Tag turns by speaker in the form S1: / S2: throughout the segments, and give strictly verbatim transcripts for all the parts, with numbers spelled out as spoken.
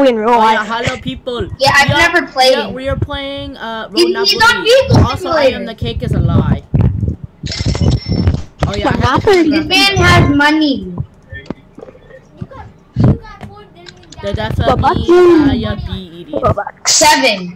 S1: exactly in real
S2: Oh,
S1: life.
S2: yeah, hello people.
S3: Yeah, I've
S2: Yeah,
S3: never played.
S2: Yeah, we are playing uh
S3: He-
S2: Monopoly.
S3: he's on Vehicle
S2: Also, I am the cake is a lie. Oh yeah, I have to
S1: Monopoly.
S3: This man has money.
S2: The definitely
S1: Bye-bye.
S2: uh, yeah, be idiot.
S1: Robux.
S3: Seven.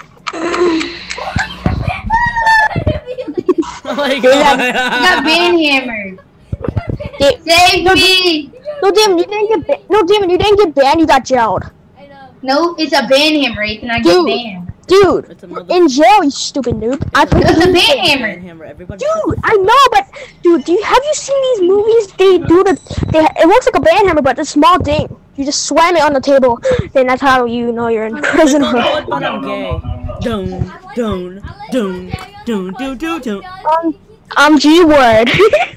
S2: Oh my
S3: I
S2: god.
S3: got banhammered.
S1: Da-
S3: Save me.
S1: No, Damon, you didn't get ba- no, Damon, you didn't get banned. You got jailed,
S3: No, it's a banhammer, Ethan. I get
S1: Dude.
S3: banned.
S1: dude.
S2: It's a mother-
S1: In jail, you stupid noob. I put
S3: It's a
S1: you-
S3: banhammer.
S2: Hammer. Everybody.
S1: Dude, I know, but dude, do you have you seen these movies? They do the they. It looks like a band hammer, but it's a small thing. You just slam it on the table, then that's how you know you're in prison.
S2: Don't know it, but I'm gay. Don't, don't, don't, don't, don't, don't, don't.
S1: um, I'm G word.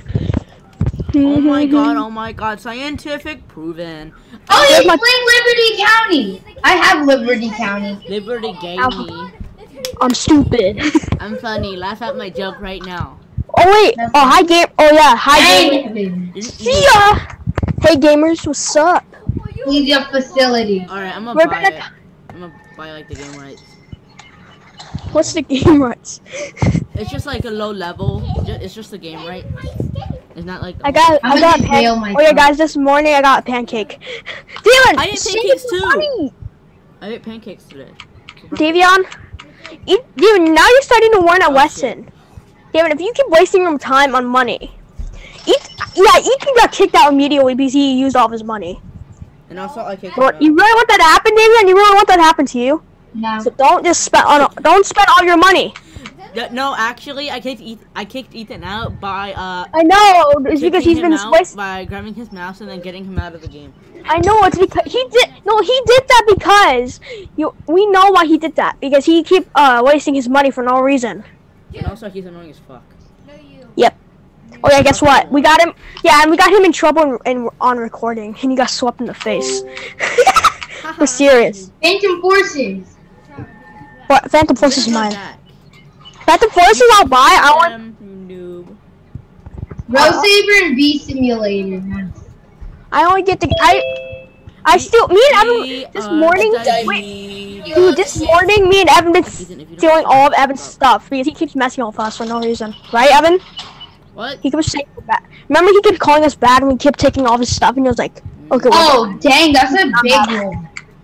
S2: Oh my god, oh my god, scientific proven.
S3: Oh,
S1: Here's
S3: he's
S1: my-
S3: playing Liberty County. I have Liberty County.
S2: Liberty gay
S1: Alpha.
S2: me.
S1: I'm stupid.
S2: I'm funny, laugh at my joke right now.
S1: Oh wait. Oh hi game. Oh yeah. Hi game.
S3: Hey,
S1: See ya. Hey gamers, what's up?
S3: leave your facility.
S2: Alright, I'm gonna
S1: We're
S2: buy
S1: gonna-
S2: it. I'm gonna buy like the game rights.
S1: What's the game rights?
S2: It's just like a low level. Ju- It's just the game, right? It's not like.
S1: I got.
S3: I'm
S1: I got.
S3: gonna
S1: Pan-
S3: nail
S1: oh yeah,
S3: myself.
S1: guys. This morning I got a pancake. Davion,
S2: I ate
S1: save
S2: pancakes
S1: the
S2: too.
S1: money.
S2: I ate pancakes today.
S1: Davion, eat, Davion, now you're starting to learn at
S2: Oh,
S1: Weston. Davion, if you keep wasting your time on money, Ethan, yeah, Ethan got kicked out immediately because he used all of his money.
S2: And also, I kicked
S1: But
S2: him
S1: you
S2: out.
S1: really want that to happen, Davion? You really want that to happen to you?
S3: No.
S1: So don't just spend on. Don't spend all your money.
S2: Yeah, No, actually, I kicked Ethan, I kicked Ethan out by uh.
S1: I know. It's because
S2: kicking
S1: he's been
S2: him out
S1: wasting.
S2: by grabbing his mouse and then getting him out of the game.
S1: I know it's because he did. No, he did that because you. We know why he did that because he keep uh wasting his money for no reason.
S2: And also, he's annoying as fuck.
S1: Yep. Oh yeah, guess what? We got him. Yeah, and we got him in trouble in, in on recording, and he got swept in the face. We're serious.
S3: Phantom Forces.
S1: What? Phantom Force is
S2: Look at
S1: mine.
S2: that.
S1: Phantom Forces, I'll buy. I want.
S2: Damn noob.
S3: Road Saber and V Simulator.
S1: I only get the. I. I still. Me and Evan.
S2: We
S1: This
S2: are
S1: morning.
S2: the
S1: Wait, dude, this morning, me and Evan been
S2: Ethan, if you don't
S1: stealing
S2: stop,
S1: all of
S2: stop.
S1: Evan's stuff because he keeps messing with us for no reason. Right, Evan?
S2: What?
S1: He kept saying we're bad. Remember, he kept calling us bad, and we kept taking all of his stuff, and he was like, "Okay." we're
S3: Oh,
S1: fine."
S3: dang, that's a big one.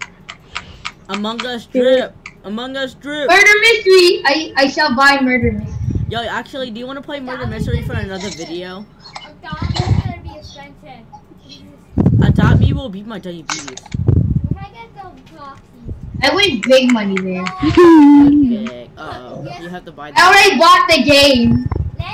S2: Among Us drip. Among Us drip.
S3: Murder Mystery. I, I shall buy Murder Mystery.
S2: Yo, actually, do you want to play Murder Mystery for another video? Adopt Me will beat my diabetes.
S3: I win big money there.
S2: Big. Uh oh, you have to buy
S3: I
S2: that.
S3: already bought the game.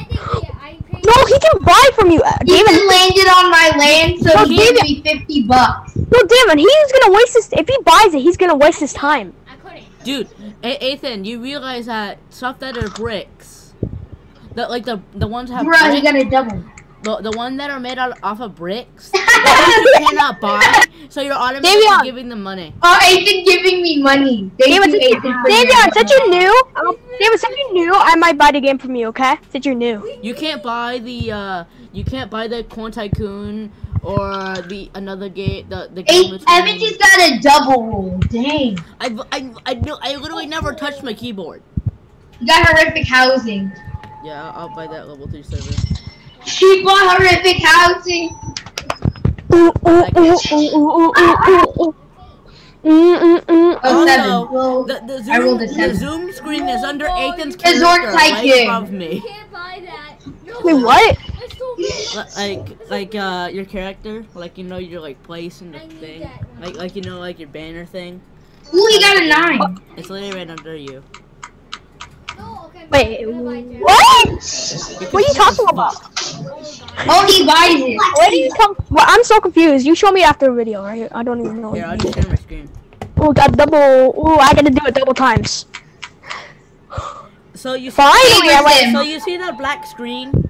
S1: No, he can buy from you, uh,
S3: He
S1: Damon.
S3: even landed on my land, so
S1: No,
S3: he
S1: David.
S3: gave me fifty bucks.
S1: No, Damon, he's gonna waste his. If he buys it, he's gonna waste his time.
S2: Dude, A- Ethan, you realize that stuff that are bricks, that like the the ones that have
S3: Bruh, he
S2: brick,
S3: got a double.
S2: the, the ones that are made out off of bricks, that you cannot buy, so you're automatically
S1: Davion.
S2: giving them money.
S3: Oh, Ethan giving me money. Thank
S1: David,
S3: you,
S1: since,
S3: Ethan, for
S1: David,
S3: your
S1: since you're new, um, David, since you're new, I might buy the game from you, okay? Since you're new.
S2: You can't buy the uh, you can't buy the Corn Tycoon or the another game, the the game.
S3: Eight,
S2: between-
S3: Evan just got a double roll. Dang.
S2: I I I know I literally never touched my keyboard.
S3: You got horrific housing.
S2: Yeah, I'll, I'll buy that level three server.
S3: She bought horrific housing.
S1: Ooh, ooh, ooh, ooh, ooh, ooh, ooh, ooh. Mm, mm, mm,
S3: Oh,
S1: mm.
S3: seven.
S2: Also,
S3: Well,
S2: the, the,
S3: I rolled
S2: zoom,
S3: a
S2: the
S3: seven.
S2: zoom screen is under Ethan's
S3: Resort
S2: character, right
S3: Tycoon.
S2: above me.
S4: Can't buy that. No,
S1: Wait, what?
S4: It's so big.
S2: Like, like, uh, your character, like, you know, your, like, place in the
S4: I need
S2: thing.
S4: that one.
S2: Like, like, you know, like, your banner thing.
S3: Ooh, he got a nine.
S2: It's literally right under you.
S4: No, okay,
S1: Wait,
S4: I'm gonna buy that.
S1: what? What are you talking about?
S3: Oh, he buys it.
S1: Where do you come? Well, I'm so confused. You show me after the video, right? I don't even know.
S2: Here, I'll just share my screen.
S1: Oh, got double. Oh, I gotta do it double times.
S2: So you see,
S1: Finally, I
S3: went-
S1: went.
S2: so you see that black screen?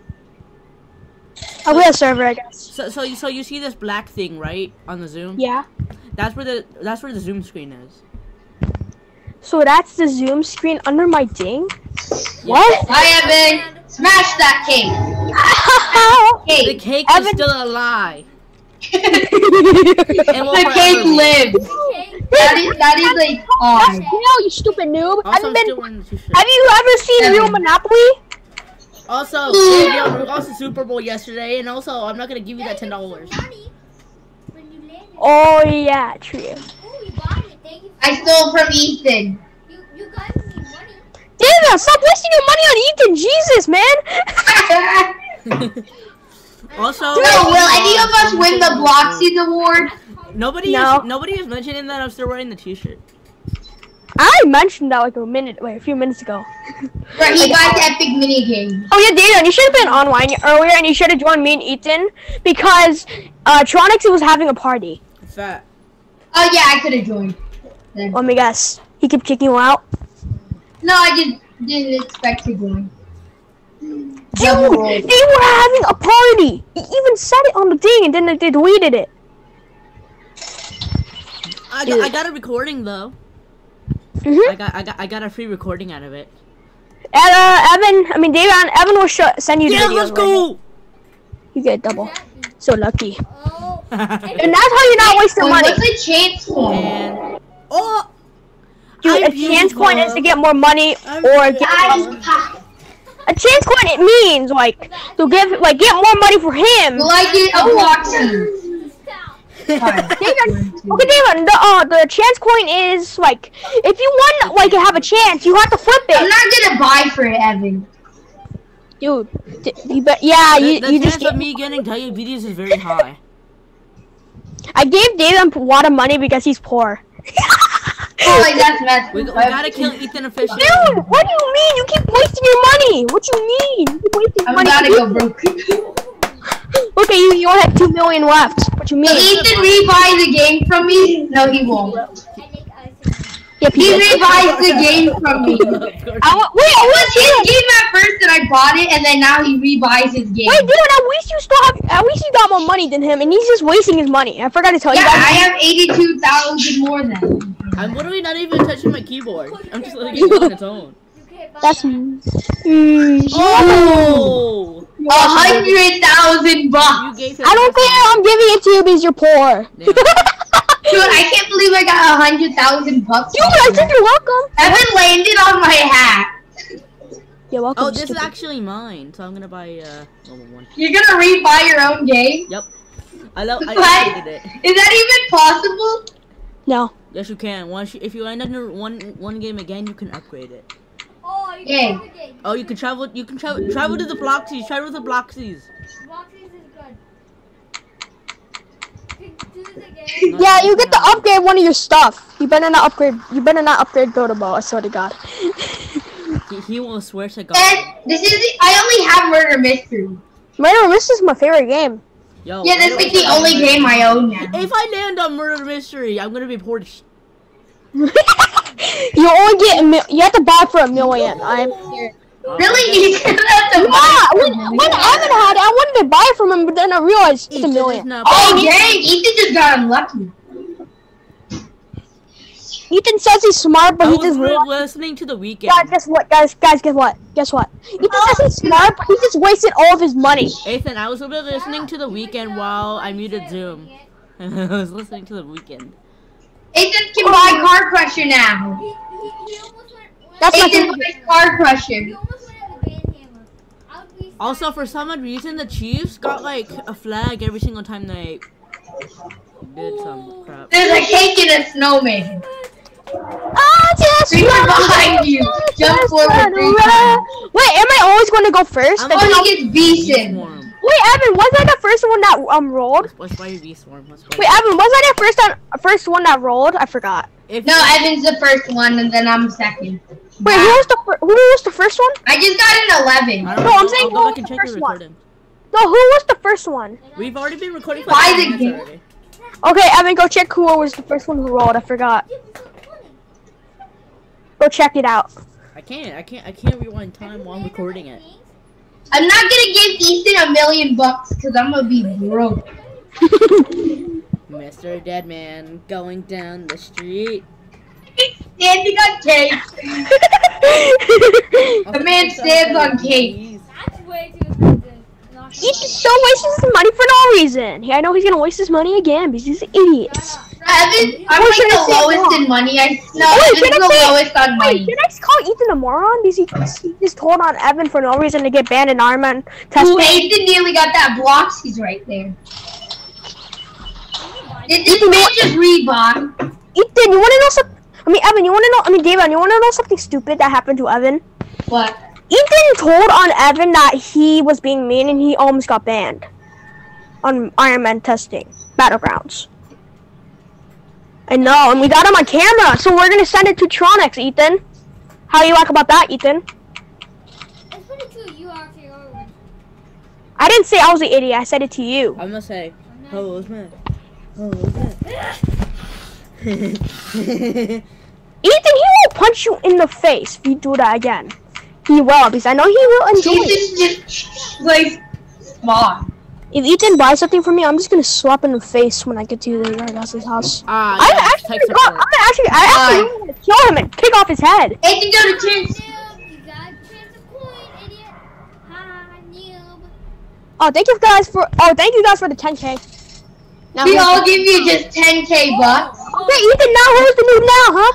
S1: I will server, I guess.
S2: So, so you, so you see this black thing, right, on the zoom?
S1: Yeah.
S2: That's where the, that's where the zoom screen is.
S1: So that's the zoom screen under my ding. What?
S3: Hi, Evan. Smash that cake.
S2: The
S3: Cake.
S2: cake
S1: Evan-
S2: is still a lie.
S3: The
S2: will
S3: cake
S2: forever be.
S3: lives.
S4: Okay,
S3: That is that is a
S1: That's
S3: pause.
S1: real, you stupid noob. Have
S2: Also,
S1: you
S2: I'm
S1: been?
S2: still wearing the t-shirt.
S1: Have you ever seen
S3: Evan.
S1: Real Monopoly?
S2: Also, Dave, yo, we lost the Super Bowl yesterday, and also, I'm not gonna give you that ten dollars.
S4: Money when you landed.
S1: Oh yeah, true.
S4: Oh, you bought it. Thank you. For
S3: I stole from Ethan.
S4: You you guys need money.
S1: David, stop wasting your money on Ethan. Jesus, man.
S2: Also,
S3: No, will any of us win the Bloxies award?
S2: Nobody
S1: No.
S2: is nobody is mentioning that I'm still wearing the t-shirt.
S1: I mentioned that like a minute, wait, a few minutes ago.
S3: Where he buys epic mini games.
S1: Oh yeah, David, you should have been online earlier, and you should have joined me and Ethan because uh, Tronix was having a party.
S2: Fat.
S3: Oh yeah, I could have joined. Then.
S1: Let me guess. He kept kicking you out.
S3: No, I just didn't expect to join.
S1: Dude,
S3: Double roll.
S1: they were having a party. He even said it on the thing, and then they deleted it.
S2: I
S1: Dude.
S2: got, I got a recording though.
S1: Mhm.
S2: I got I got I got a free recording out of it.
S1: And uh, Evan, I mean David, Evan will show, send you the
S2: Yeah,
S1: video.
S2: let's go.
S1: You get double. So lucky.
S4: Oh.
S1: And that's how you're not wasting
S3: Wait,
S1: money.
S3: what's a chance for?
S2: And oh,
S1: Dude,
S2: I'm
S1: a chance coin is to
S2: beautiful.
S1: get more money
S2: I'm
S1: or get
S2: beautiful.
S1: a chance coin. It means like to give like get more money for him.
S3: Will I get a Bloxy?
S1: David, okay, David, the uh the chance coin is like if you want like have a chance, you have to flip
S3: I'm
S1: it,
S3: not gonna buy for it, Evan.
S1: dude. d- You bet. Yeah,
S2: the,
S1: you
S2: the
S1: you
S2: chance
S1: just.
S2: of
S1: Gave,
S2: me getting diabetes is very high.
S1: I gave David a lot of money because he's poor.
S3: Oh, like that's messed
S2: We, we
S3: up.
S2: gotta kill Ethan officially.
S1: Dude, what do you mean? You keep wasting your money. What you mean? You keep wasting
S3: I'm
S1: money.
S3: about to go broke.
S1: Okay, you you only have two million left. What you mean?
S3: Will Ethan rebuy the game from me? No, he won't.
S1: Yep,
S3: He
S1: he did.
S3: rebuys the game from me.
S2: Of course.
S1: I wa- wait,
S3: It
S1: I
S3: was
S1: was
S3: his game at first and I bought it, and then now he rebuys his game.
S1: Wait, dude, at least you still have, at least you got more money than him, and he's just wasting his money. I forgot to tell
S3: Yeah,
S1: you guys.
S3: I have eighty-two thousand more than him.
S2: I'm literally not even touching my keyboard. I'm just letting it go on its own.
S1: That's. Mm,
S2: Oh!
S3: A hundred thousand
S2: You
S3: bucks.
S2: gave him
S1: I don't think I'm giving it to you because you're poor.
S2: Yeah.
S3: Dude, I can't believe I got a hundred thousand bucks.
S1: Dude, I think you're welcome.
S3: Evan landed on my hat.
S1: You're welcome.
S2: Oh, this is
S1: stupid.
S2: actually mine, so I'm gonna buy uh level one.
S3: You're gonna rebuy your own game?
S2: Yep. I love. I
S3: What?
S2: upgraded it.
S3: Is that even possible?
S1: No.
S2: Yes, you can. Once you, if you end under one one game again, you can upgrade it.
S4: Oh, you
S3: Yay.
S4: can everything.
S2: Oh, you can travel. You can travel. Travel to the Bloxies. Travel to the Bloxies.
S4: Boxes is good. Can do this again.
S1: Yeah, you get to upgrade one of your stuff. You better not upgrade. You better not upgrade Dotabo. I swear to God.
S2: He, he will swear to God.
S3: And this is the, I only have Murder Mystery.
S1: Murder Mystery is my favorite game.
S2: Yo,
S3: Yeah,
S2: I
S3: that's
S2: don't
S3: like
S2: think
S3: the
S2: I'm
S3: only
S2: gonna-
S3: game I own now.
S2: If I land on Murder Mystery, I'm gonna be poor to sh-
S1: You only get a mil- you have to buy for a million. I'm here.
S3: Really? You can have to
S1: Yeah,
S3: buy
S1: when, when Evan had it, I wanted to buy it from him, but then I realized it's a
S2: Ethan is
S1: million.
S2: not-
S3: Oh dang, Ethan just got unlucky.
S1: Ethan says he's smart, but
S2: I
S1: he
S2: was
S1: just
S2: really
S1: realized.
S2: listening to the weekend.
S1: Guys, guess what? Guys, guys, guess what? Guess what? Ethan says he's smart, but he just wasted all of his money.
S2: Ethan, I was literally listening to the weekend while I muted Zoom. I was listening to the weekend.
S3: Ethan can buy Car Crusher now.
S4: He, he, he almost went.
S1: That's my
S3: Ethan
S1: favorite.
S3: buys Car
S4: He
S3: Crusher.
S4: almost went out of the band hammer. I would be
S2: Also, for some odd reason, the Chiefs got like a flag every single time they did some crap.
S3: There's a cake and a snowman.
S1: I just
S3: Reaper
S1: wanna
S3: behind you.
S1: just
S3: Jump forward
S1: wanna
S3: three
S1: run.
S3: times.
S1: Wait, am I always going to go first?
S2: I'm
S1: Like,
S3: Oh,
S1: no-
S3: he gets beasted.
S2: V-Swarm.
S1: Wait, Evan, was I the first one that um rolled?
S2: What's why you V-Swarm? What's why?
S1: Wait, Evan, was I the first one, first one that rolled? I forgot.
S2: If
S3: No, Evan's the first one, and then I'm second.
S1: Wait, who was the fir- who was the first one?
S3: I just got an
S2: I
S3: eleven.
S2: don't
S1: No,
S2: know,
S1: I'm saying
S2: I'll
S1: who
S2: go
S1: was
S2: back and
S1: the
S2: check the
S1: first one?
S2: recording.
S1: No, who was the first one?
S2: We've already been recording for
S3: Why
S2: five
S3: the
S2: minutes
S3: game-
S2: already.
S1: Okay, Evan, go check who was the first one who rolled. I forgot. Go check it out.
S2: I can't. I can't. I can't rewind time while I'm recording it.
S3: I'm not gonna give Ethan a million bucks because I'm gonna be broke.
S2: Mister Deadman going down the street.
S3: Standing on cake. The man stands on cake.
S4: That's way too expensive. Not
S1: He just so wastes his money for no reason. Yeah, I know he's gonna waste his money again because he's an idiot.
S3: Bro, Evan, I'm
S1: Or
S3: like
S1: should I
S3: the
S1: say
S3: lowest
S1: wrong?
S3: in money. I no,
S1: Wait,
S3: Evan's
S1: should I
S3: the
S1: say-
S3: lowest on
S1: Wait,
S3: money.
S1: should I call Ethan a moron? Because he, he just told on Evan for no reason to get banned in Iron Man testing.
S3: Ooh, Ethan nearly got that block. He's right there. Did this man just rebond?
S1: Ethan, you want to know something? I mean, Evan, you want to know? I mean, David, you want to know something stupid that happened to Evan?
S3: What?
S1: Ethan told on Evan that he was being mean and he almost got banned on Iron Man testing Battlegrounds. I know, and we got him on camera, so we're gonna send it to Tronics, Ethan. How you like about that, Ethan?
S4: It's pretty cool. You actually are.
S1: I didn't say I was the idiot. I said it to you.
S2: I'm gonna say,
S4: I'm not-
S2: hello, man. Hello, man.
S1: Ethan, he will punch you in the face if you do that again. He will, because I know he will enjoy it.
S3: Ethan's just like smart.
S1: If Ethan buys something for me, I'm just gonna slap in the face when I get to your guys' house.
S2: Ah,
S1: I
S2: yes,
S1: actually,
S2: tech
S1: got, I'm
S2: support.
S1: actually, I actually want to kill him and kick off his head.
S3: Ethan, go to chance.
S4: Noob, you got a chance of coin, idiot. Ha, noob.
S1: Oh, thank you guys for. Oh, thank you guys for the ten K. Now,
S3: We
S1: who's
S3: all
S1: the-
S3: give you just ten K bucks.
S1: Okay, Ethan. Now who's the noob now, huh?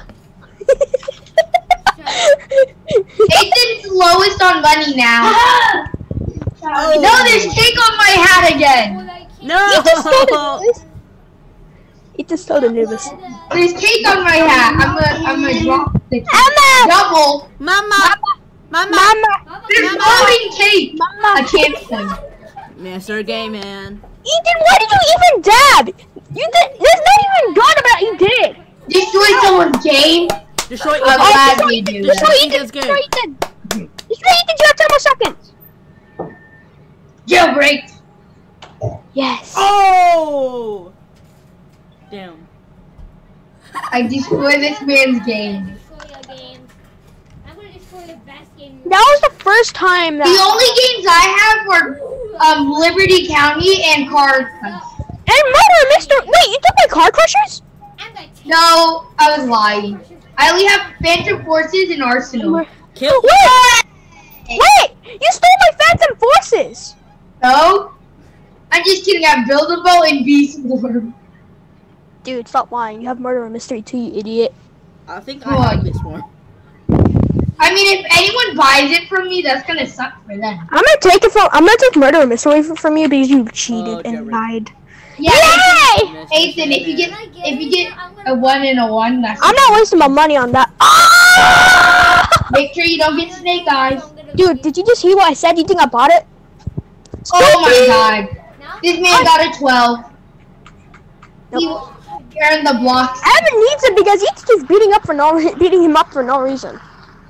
S3: Ethan's lowest on money now.
S2: Oh.
S3: No, there's cake on my hat again.
S4: Well, I can't-
S1: Ethan stole the
S2: No!
S1: noobest. Ethan stole the noobest.
S3: There's cake on my hat. I'm gonna, I'm gonna drop the cake.
S1: Emma!
S3: Double.
S2: Mama! Mama!
S1: Mama!
S3: There's
S4: Mama,
S3: floating cake.
S1: Mama!
S3: A chance point.
S2: Mister Gay Man.
S1: Ethan, why did you even dab? You did. There's not even good about you did.
S3: Destroy someone's game.
S2: Destroy
S3: I'm
S2: Ethan.
S3: glad
S1: destroy
S3: we
S1: Ethan,
S3: do
S1: destroy
S3: that.
S1: Ethan,
S2: Ethan's
S1: destroy
S2: game.
S1: Ethan. Destroy Ethan, you have ten more seconds.
S3: Jailbreak.
S1: Yes.
S2: Oh! Damn.
S3: I destroy this man's game.
S4: destroy your games. I'm gonna destroy the best game.
S1: That was the first time
S3: The
S1: that.
S3: only games I have were um, Liberty County and Card Crush.
S1: And Murder, Mister. Wait, you took my Card Crushers?
S4: I'm gonna take
S3: No, I was lying. I only have Phantom Forces and Arsenal.
S2: Kill.
S1: Wait! Wait! You stole my Phantom Forces!
S3: No? I'm just kidding. I have Buildable and Beast Form.
S1: Dude, stop lying. You have Murder Mystery too, you idiot.
S2: I think I have this one.
S3: I mean, if anyone buys it from me, that's gonna suck for them.
S1: I'm gonna take it from. I'm gonna take Murder Mystery from, from you because you cheated
S2: Oh,
S1: and
S2: Jerry.
S1: lied.
S3: Yeah,
S1: Yay!
S3: Ethan, if you get
S4: Can I
S3: if you
S4: it?
S3: get
S4: I'm
S3: a
S4: gonna-
S3: one and a one, that's
S1: I'm not wasting my money on that. Ah!
S3: Make sure you don't get snake eyes.
S4: I'm gonna
S1: Dude,
S4: be-
S1: did you just hear what I said? You think I bought it?
S3: Oh my god.
S4: Now-
S3: This man got a twelve. He
S1: Nope.
S3: earned the blocks.
S1: Evan needs it because he keeps beating up for no re- beating him up for no reason.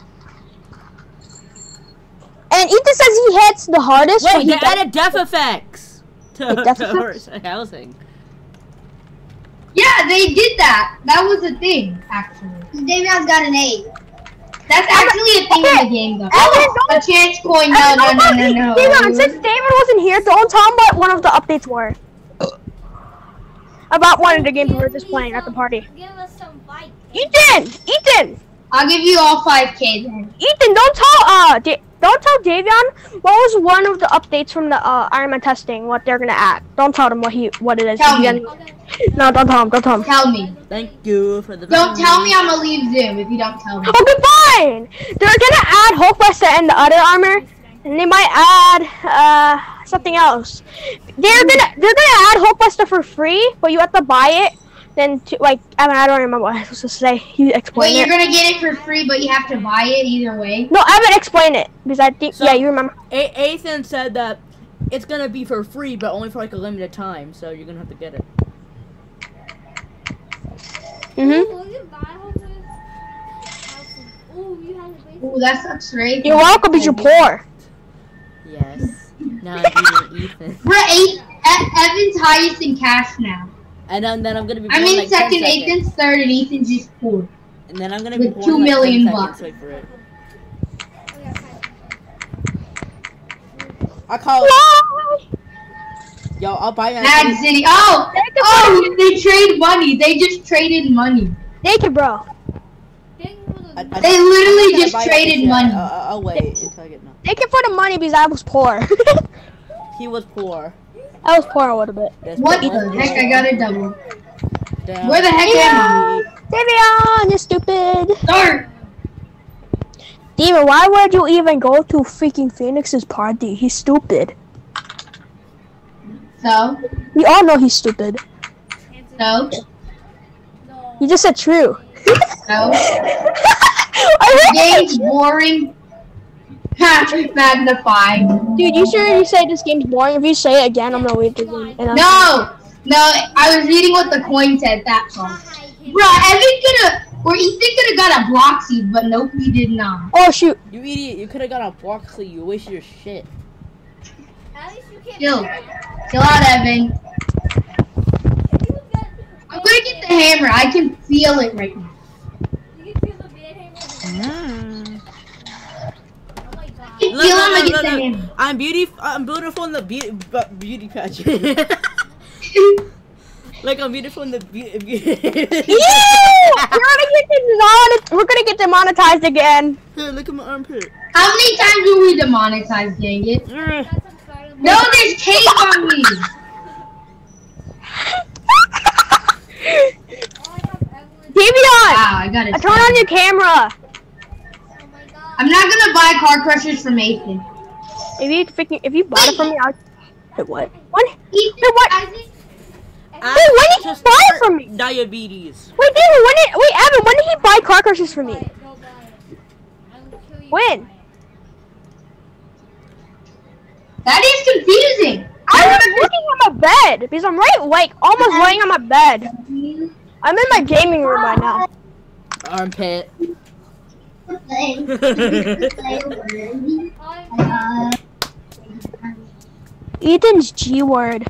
S1: And Ethan says he hits the hardest. when
S2: Wait,
S1: he
S2: they
S1: does-
S2: added death effects to,
S1: Wait, death
S2: to
S1: effects?
S2: horse housing.
S3: Yeah, they did that. That was a thing, actually. David's got an eight. That's actually a thing in the game, though.
S1: Evan,
S3: Oh, a
S1: don't-
S3: chance coin. No,
S1: Evan,
S3: no,
S1: don't
S3: no,
S1: tell
S3: no,
S1: me-
S3: no.
S1: David, since David wasn't here, don't tell him what one of the updates were. About one of the games we were just playing at the party.
S4: Give us some fight.
S1: Ethan! Ethan!
S3: I'll give you all five K then.
S1: Ethan, don't tell uh da- don't tell Davion what was one of the updates from the uh, Iron Man testing, what they're gonna add. Don't tell them what he what it is.
S3: Tell me.
S4: Okay.
S1: No, don't tell him, don't tell him.
S3: Tell me.
S2: Thank you for the.
S3: Don't tell me I'm gonna leave Zoom if you don't tell me.
S1: Okay, fine! They're gonna add Hulkbuster and the other armor, and they might add uh something else. They're gonna they're gonna add Hulkbuster for free, but you have to buy it. Then to, like I mean I don't remember what I was supposed to say. You explain
S3: Wait,
S1: it.
S3: you're gonna get it for free, but you have to buy it either way.
S1: No, Evan, explain it because I think
S2: So-
S1: yeah you remember.
S2: A- Ethan said that it's gonna be for free, but only for like a limited time, so you're gonna have to get it.
S1: Mhm.
S4: Ooh, will you buy houses? Houses. Ooh, you have a base.
S3: Ooh, that sucks, right?
S1: You're welcome because you're poor.
S2: Yes. Now I'm beating Ethan,
S3: We're eight. E- Evan's highest in cash now.
S2: and then, then I'm gonna be.
S3: I'm
S2: born
S3: in
S2: like ten
S3: second,
S2: seconds.
S3: Ethan's third, and Ethan's just fourth.
S2: And then I'm gonna be
S3: with
S2: born
S3: two
S2: in like
S3: million
S2: ten
S3: bucks.
S2: seconds. Wait for it.
S4: Okay, fine.
S2: I call it.
S1: Why?
S2: Yo, I'll buy you.
S3: Mad City. Oh, oh, they trade money. They just traded money.
S1: Thank you, bro.
S4: Thank you for the-
S2: I- I-
S3: They
S2: I'm
S3: literally
S2: not gonna
S3: just
S2: buy it
S3: traded
S2: just yet.
S3: money.
S2: Uh, uh, I'll wait until I get no.
S1: Thank you for the money because I was poor.
S2: He was poor.
S1: I was poor a little bit.
S2: Yes,
S3: What
S2: but he
S3: the
S2: was
S3: heck?
S2: poor.
S3: I got a double.
S2: down.
S3: Where the heck am I?
S1: Davion, you stupid.
S3: Start.
S1: David, why would you even go to freaking Phoenix's party? He's stupid.
S3: So?
S1: We all know he's stupid.
S3: So?
S1: You just said true.
S3: So?
S1: I
S3: Game's boring. Magnify.
S1: Dude, you sure you say this game's boring? If you say it again, I'm gonna wait to game. And I'm-
S3: No! No, I was reading what the coin said, that's all. Bro, Evan could've, or Ethan could've got a Bloxy, but nope, he did not.
S1: Oh shoot!
S2: You idiot! You could have got a Bloxy. You wasted your shit.
S4: At least you can't.
S3: Chill. Chill out, Evan. I'm gonna get the hammer. I can feel it right now.
S4: You can feel the bad hammer.
S2: Mm.
S4: Oh my god.
S3: I can
S2: Look,
S3: feel him. I
S2: look,
S3: get
S2: look,
S3: the
S2: look.
S3: hammer.
S2: I'm beauty. I'm beautiful in the beauty beauty pageant. Like I'm beautiful in the beauty.
S1: Ew! We're gonna get demonet- We're gonna get demonetized again.
S2: Here, look at my armpit.
S3: How many times will we demonetize, dang it?
S2: Mm.
S4: Got some Spider-Man.
S3: No, there's tape on me.
S4: Oh, I have Evelyn.
S1: Davion,
S3: Wow, I got it.
S1: I turn on your camera.
S4: Oh my god.
S3: I'm not gonna buy car crushers from Nathan.
S1: If you freaking, if you bought it from me, I'll. Wait, what? What?
S3: Ethan,
S1: Wait, what?
S3: I think
S1: Wait, when did you
S2: Just
S1: buy it from me?
S2: Diabetes.
S1: Wait, David, when did? Wait, Evan, when did he buy car crushes for
S4: Buy
S1: me?
S4: it, go buy it. I will kill you.
S1: When?
S4: if you
S3: that is confusing.
S1: I was looking on my bed because I'm right, like almost laying on my bed. I'm in my gaming room right now.
S2: Armpit.
S4: buy it. I'm
S1: Ethan's G word.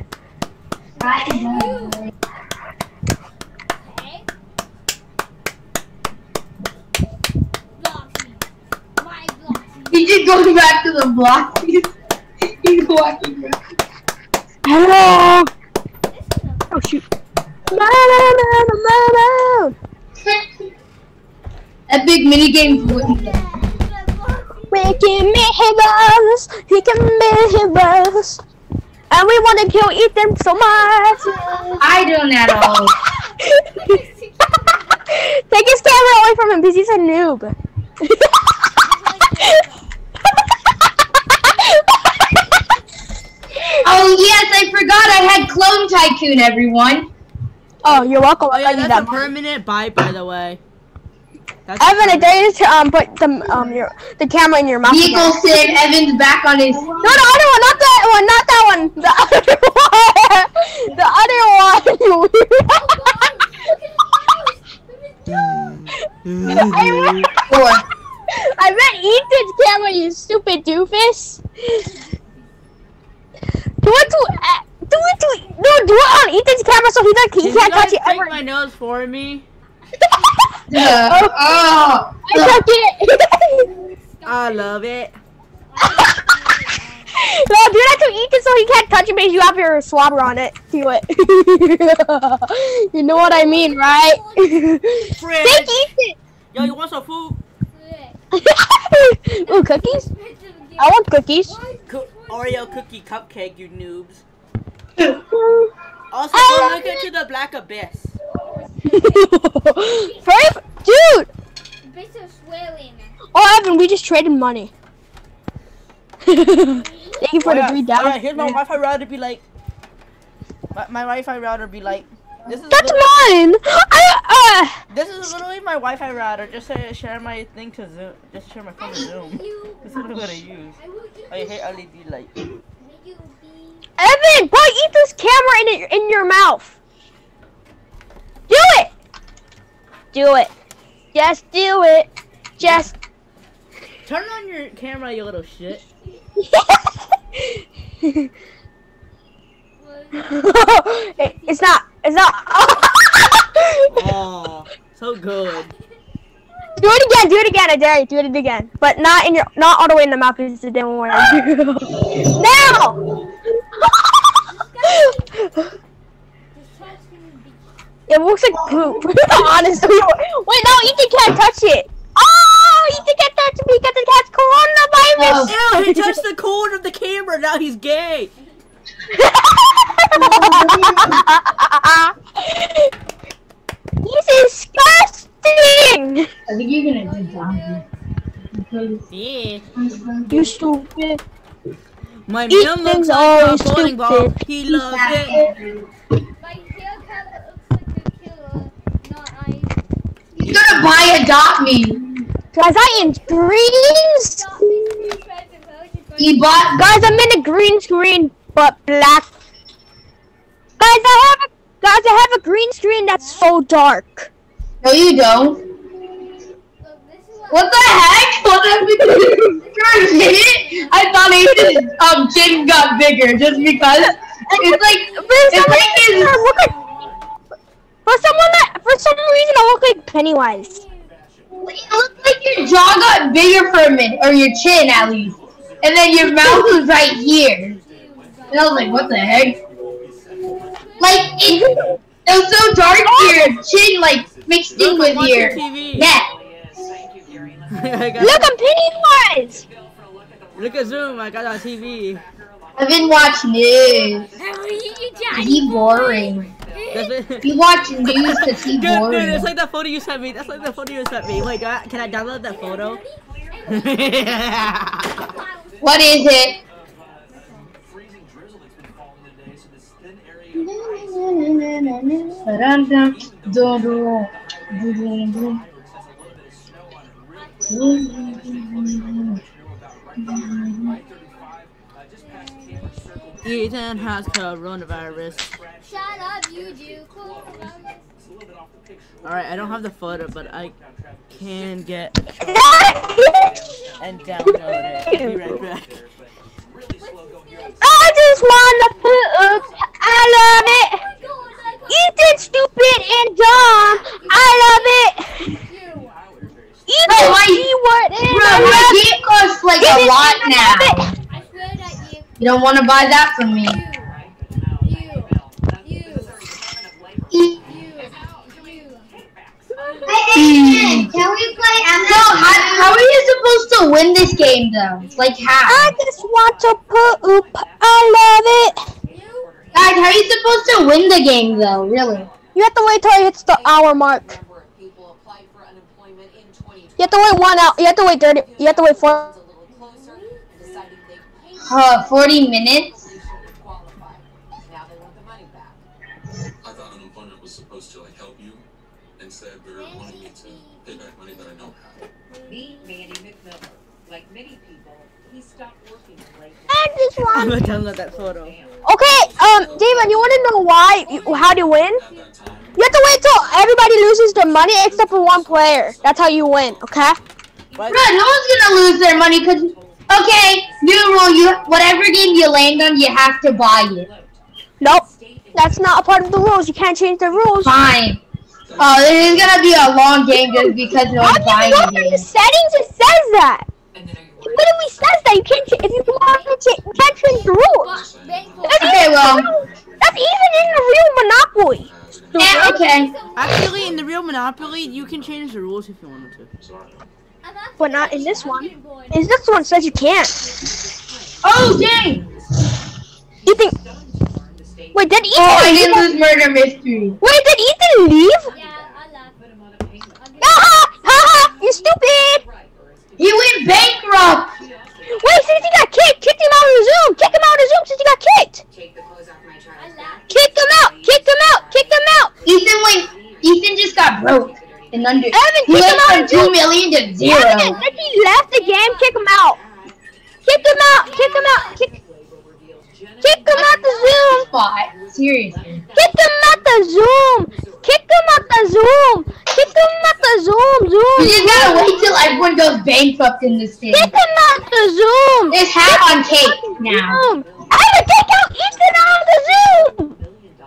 S4: okay. Bloxy. My Bloxy.
S3: He just goes back to the block. He's, he's walking back.
S1: Hello.
S4: This is a
S1: Oh shoot. No, no, no, no, no.
S3: That big mini game.
S1: We can make heroes. He can make heroes. And we want to kill Ethan so much.
S3: I don't at all.
S1: Take his camera away from him because he's a noob.
S3: Oh yes, I forgot I had Clone Tycoon, everyone.
S1: Oh, you're welcome.
S2: Oh yeah,
S1: I need
S2: that's a
S1: that.
S2: permanent buy, by the way. That's
S1: Evan, I dare you to um put the um your the camera in your mouth.
S3: Vehicle
S1: again.
S3: Sim, Evan's back on his.
S1: No, the other one, not that one, not that one. The other one. The other one. I,
S3: Four.
S1: I meant Ethan's camera, you stupid doofus. Do it to uh, do it to no do it on Ethan's camera so he like he
S2: Can
S1: can't
S2: you guys
S1: touch it
S2: break
S1: ever.
S2: my nose for me?
S3: Yeah.
S1: Oh.
S3: Oh.
S1: I took it.
S2: I love it.
S1: No, do that to Ethan so he can't touch it because you have your swabber on it. Do it. You know what I mean, right?
S2: Fred.
S1: Thank Ethan.
S2: Yo, you want some food?
S1: Ooh, cookies? I want cookies.
S2: Co Oreo cookie cupcake, you noobs. Also,
S1: I
S2: go
S1: love
S2: look into the black abyss.
S1: First, dude.
S4: Bits of swelling.
S1: Oh, Evan, we just traded money. Thank you for
S2: Oh,
S1: the
S2: yeah.
S1: three
S2: Oh,
S1: dollars.
S2: yeah, here's my Wi-Fi router. Be like, my, my Wi-Fi router. Be like, this is
S1: That's
S2: literally-
S1: mine. I, uh,
S2: This is literally my Wi-Fi router. Just to share my thing to Zoom. Just share my phone to Zoom.
S4: You.
S2: This is what I use.
S4: I will eat
S2: I
S4: you.
S2: hate L E D light.
S4: Make you be.
S1: Evan, put Ethan's camera in it, in your mouth. Do it. Do it. Just do it. Just.
S2: Turn on your camera, you little shit.
S1: It- it's not. It's not.
S2: Oh, so good.
S1: Do it again. Do it again. I dare you. Do it again, but not in your, not all the way in the mouth because it didn't work. Now. It looks like poop. Honestly. Wait, no, Ethan can't touch it. Oh, Ethan can't touch it because it has coronavirus.
S2: Ew, he touched the cord of the camera. Now he's gay. Yeah.
S1: You stupid.
S2: My man looks
S1: Ethan's
S2: like a
S1: always
S2: bowling ball.
S1: stupid.
S2: He loves it.
S4: My haircut looks like a killer, not ice.
S3: He's gonna buy adopt me.
S1: Guys, I am greens.
S4: Stop being too expensive. I like it for
S3: He bought.
S1: Guys, I'm in a green screen, but black. Guys, I have a guys, I have a green screen that's so dark.
S3: No, you don't.
S4: Look, this is what
S3: What the heck? What the For a minute, I thought Ethan's um chin got bigger just because it's like it's like his.
S1: I look like, for someone that for some reason I look like Pennywise.
S3: It looked like your jaw got bigger for a minute, or your chin at least, and then your mouth was right here. And I was like, what the heck? Like it, it was so dark here, chin like mixed in
S2: Look, I'm
S3: with
S2: watching
S3: your
S2: T V.
S3: neck.
S2: I got
S1: Look, I'm Pennywise.
S2: Look at Zoom. I got on T V.
S3: I've been watching news.
S4: How are you, Johnny?
S3: Be boring.
S2: That's it.
S3: You watch news to see
S2: Dude, dude,
S3: boring.
S2: it's like that photo you sent me. That's like the photo you sent me. Wait, can I, can I download that photo?
S3: What is it?
S2: Ethan has coronavirus.
S4: Shut up, you do. Cool.
S2: Alright, I don't have the photo, but I can get and download it. Be right back.
S1: I just wanna poop. I love it. Ethan's stupid and dumb. I love it. Ethan,
S3: Bro, my-
S1: keyword and
S3: Bro,
S1: I
S3: my
S1: love it.
S3: game costs like
S1: Give
S3: a
S1: it
S3: lot
S1: to me, I
S3: now.
S1: love it.
S4: I swear that you,
S3: You don't want to buy that from me.
S4: you, you, you,
S3: E-
S4: you.
S3: Can we play? No, how, how are you supposed to win this game though? Like how?
S1: I just want to poop. I love it.
S3: Guys, how are you supposed to win the game though? Really?
S1: You have to wait till it hits the hour mark. You have to wait one hour. You have to wait thirty. You have to wait four.
S3: Uh, forty minutes?
S5: I thought unemployment was supposed to like help you. Instead, they're wanting me to pay back money that I know how.
S6: Meet Manny McMillan. Like many people, he stopped working late.
S1: I just
S2: I'm
S1: want.
S2: gonna download that photo.
S1: Okay, um, Damon, you want to know why? You, how to win?
S5: At that time,
S1: You have to wait till everybody loses their money except for one player. That's how you win. Okay?
S2: What?
S3: Bro, no one's gonna lose their money because. Okay, new rule: you whatever game you land on, you have to buy it.
S1: Nope. That's not a part of the rules. You can't change the rules.
S3: Fine. Oh, this is gonna be a long game just because no
S1: How
S3: one's
S1: can
S3: buying
S1: you go
S3: the
S1: from the
S3: game.
S1: settings? It says that. It literally says that you can't. Ch- if you want to, ch- you can't change the rules. That's
S3: Okay,
S1: even-
S3: well.
S1: That's even in the real Monopoly.
S3: Yeah, okay.
S2: Actually, in the real Monopoly, you can change the rules if you wanted to.
S5: sorry.
S1: But not in this one. In this one says you can't.
S3: Oh, dang!
S1: You think? Wait, did Ethan?
S3: Oh, I
S1: leave?
S3: didn't lose murder mystery.
S1: Wait, did Ethan leave?
S4: Yeah, I laughed.
S1: Ha ha ha! You stupid!
S3: He went bankrupt.
S1: Wait, since he got kicked, kick him out of the Zoom. Kick him out of the Zoom since he got kicked.
S6: Take the clothes off my
S4: I
S6: child's back.
S4: laughed.
S1: Kick him out. Kick him out. Kick him out.
S3: Ethan went. Ethan just got broke and under.
S1: Evan,
S3: He
S1: kick
S3: went
S1: him out
S3: from
S1: of
S3: two
S1: Zoom.
S3: million to zero.
S1: Evan, since he left the game, kick him out. Kick him out. Kick him out. Kick. Kick him out the Zoom.
S3: Spot. Seriously.
S1: Kick him out the Zoom. Kick him out the Zoom. Kick him out the Zoom. Zoom.
S3: You just gotta wait till everyone goes bankrupt in this thing.
S1: Kick him out the Zoom.
S3: There's hat on cake now.
S1: Zoom. Evan, kick out Ethan out of the Zoom.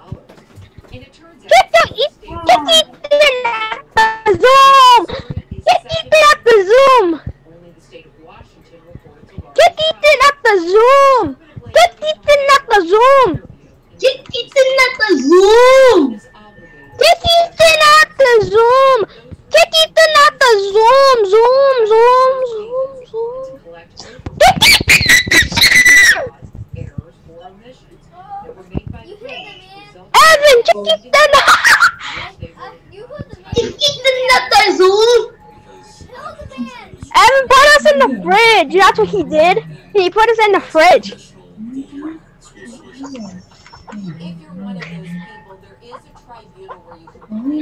S6: And it turns out
S1: Kick out Ethan. Kick Ethan out the Zoom. Kick Ethan out the Zoom.
S6: only the state of Washington reported to law.
S1: Kick Ethan out the Zoom. Kick Ethan out the Zoom.
S3: Get Ethan at the Zoom.
S6: Is obligated
S1: Kick Ethan out the Zoom. Kick Ethan out the Zoom. Zoom. Zoom. Zoom. Zoom.
S6: to collect errors or omissions that were made by
S4: You
S6: the
S4: hit
S6: page,
S4: the man.
S6: resulting
S1: Evan, kick Ethan out.
S6: in they
S4: Uh,
S6: were
S4: you put the man.
S3: Get Ethan at the Zoom.
S5: Because
S4: Tell the man.
S1: Evan, put us in in the fridge. That's what he did. He put us in the fridge.
S5: Additional full year school tuition.
S6: If you're one of those people, there is a tribunal where you can complain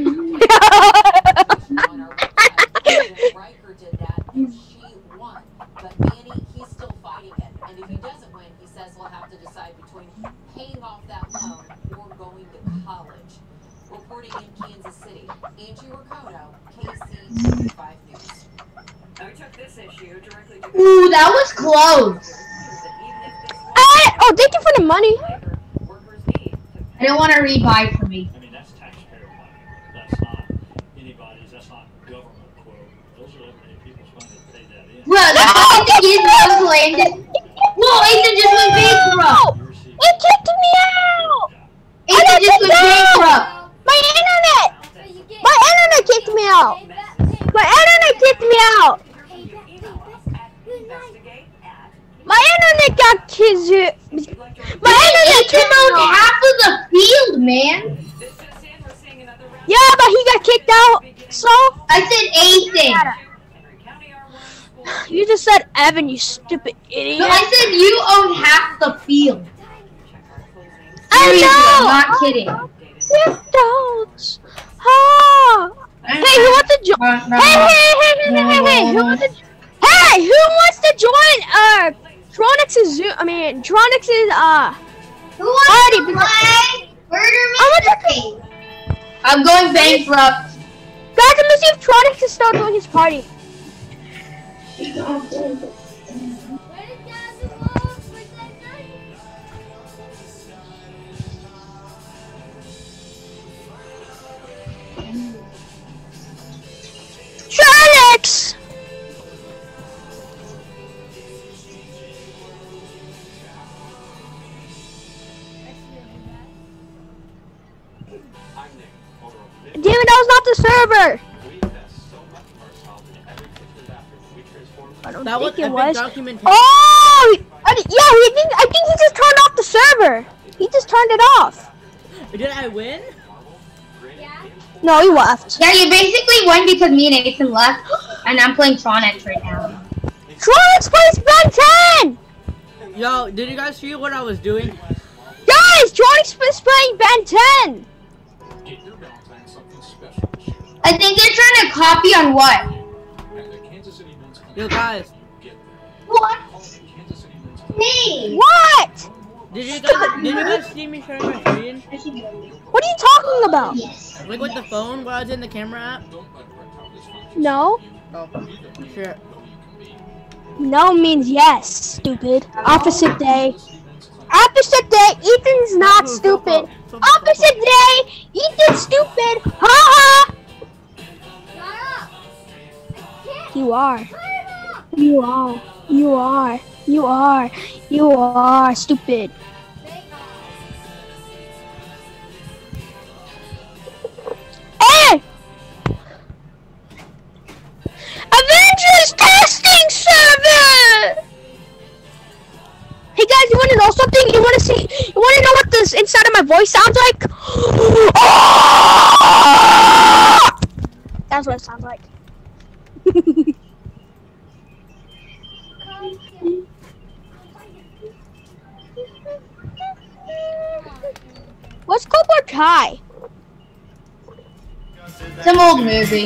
S6: on our website. Riker did that and she won. But Manny, he's still fighting it. And if he doesn't win, he says he'll have to decide between paying off that loan or going to college. Reporting in Kansas City, Angie Riccotto, K C five News. Now we took this issue directly to
S3: Ooh, that was close.
S1: Hey, oh, thank you for the money.
S6: workers need to
S3: I don't want to rebuy for me.
S7: I mean, that's taxpayer money. That's not anybody's, that's not government quote. Those are everyday people's money that pay that in.
S3: Bro, the fucking thing is just landed. Whoa, Ethan just went bankrupt.
S7: You receive
S1: It kicked me out.
S3: Ethan just went bankrupt.
S1: My internet.
S4: So you get
S1: My internet kicked me out.
S4: pay back, pay
S1: My internet kicked me out.
S4: pay back, pay back.
S6: investigate at.
S1: My internet got kids. My internet
S3: Ethan
S1: kicked me
S3: owned
S1: out.
S3: half of the field, man.
S6: This just in, we're seeing another round.
S1: Yeah, but he got kicked out. So
S3: I said Ethan.
S6: Henry County R one school.
S1: you just said Evan, you stupid
S3: No,
S1: idiot.
S3: I said you owned half the field.
S6: Check our closings.
S1: I
S3: Seriously, I'm
S1: know.
S3: not kidding.
S1: Sit down. Ah. Hey, who wants to join?
S3: Uh, no,
S1: Hey,
S3: no.
S1: hey, hey, hey, hey, hey, hey, who wants to? Hey, who wants to join? Uh, Tronix's Zoom. I mean, Tronix's uh.
S3: Who wants
S1: Alrighty,
S3: to play Murder
S1: I'm
S3: Mystery? I'm going bankrupt.
S1: Guys, I'm gonna see if Tronix is still doing his party.
S4: Where did Dad belong for that night?
S1: Tronix.
S5: I'm Nick, owner of Nick.
S1: Damn it, that was not the server.
S5: We invest so much of ourselves in every kitchen bathroom. We transform
S1: I don't
S2: That was
S1: think it
S2: epic
S1: was.
S2: documentation.
S1: Oh, I, yeah, he think, I think he just turned off the server. He just turned it off.
S2: Did I win?
S4: Yeah.
S1: No, he left.
S3: Yeah, you basically won because me and Ethan left, and I'm playing Tronix right now.
S1: Tronix plays Ben ten.
S2: Yo, did you guys see what I was doing?
S1: Guys, Tronix is playing Ben ten.
S5: Get your Valentine something special this year.
S3: I think they're trying to copy on what?
S5: At the Kansas City Men's Club.
S2: Yo, guys,
S5: Get that.
S3: What?
S5: Kansas City Men's Club.
S3: Me!
S1: What?
S2: did you guys did you guys see me sharing my screen?
S1: What are you talking about?
S3: Yes.
S2: Like with the phone while I was in the camera app?
S5: Don't let erectile dysfunction
S1: No.
S2: Oh, sure.
S1: No means yes, stupid. Opposite day. Opposite day, Ethan's not stupid. Opposite day, Ethan's stupid. Ha ha.
S4: Shut up. I can't.
S1: You are.
S4: Shut up.
S1: You are. You are. You are. You are stupid.
S4: Big
S1: Hey! Avengers testing server! Hey guys, you wanna know something? You wanna see you wanna know what this inside of my voice sounds like? That's what it sounds like. What's Cobra Kai?
S3: Some old movie.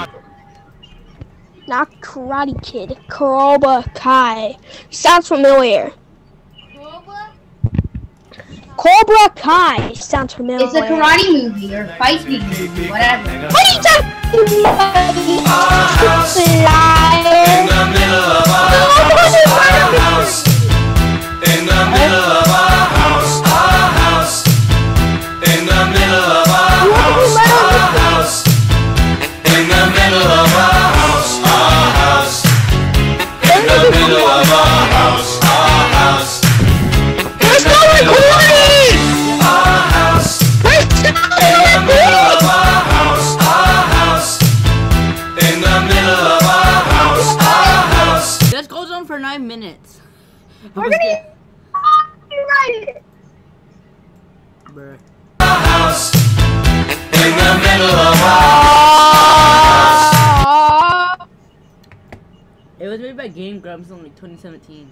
S1: Not Karate Kid. Cobra Kai. Sounds familiar.
S4: Cobra?
S1: Cobra Kai sounds familiar.
S3: It's a karate movie or fighting movie, whatever.
S1: What are you talking about? You stupid liar.
S8: In the middle of our house, our house. In the middle of our house, our house. In the middle of our house, our house. In the middle of our house, our house. In the middle of our house, our house.
S1: We're still recording!
S8: Our house.
S1: We're still
S8: In the middle of
S1: recording!
S8: our house, our house. In the middle of our house, our house.
S2: This goes on for nine minutes.
S1: We're gonna get copyrighted.
S2: Bruh.
S8: Our house. In the middle of our
S1: Uh,
S2: It was made by that Game Grumps in like twenty seventeen.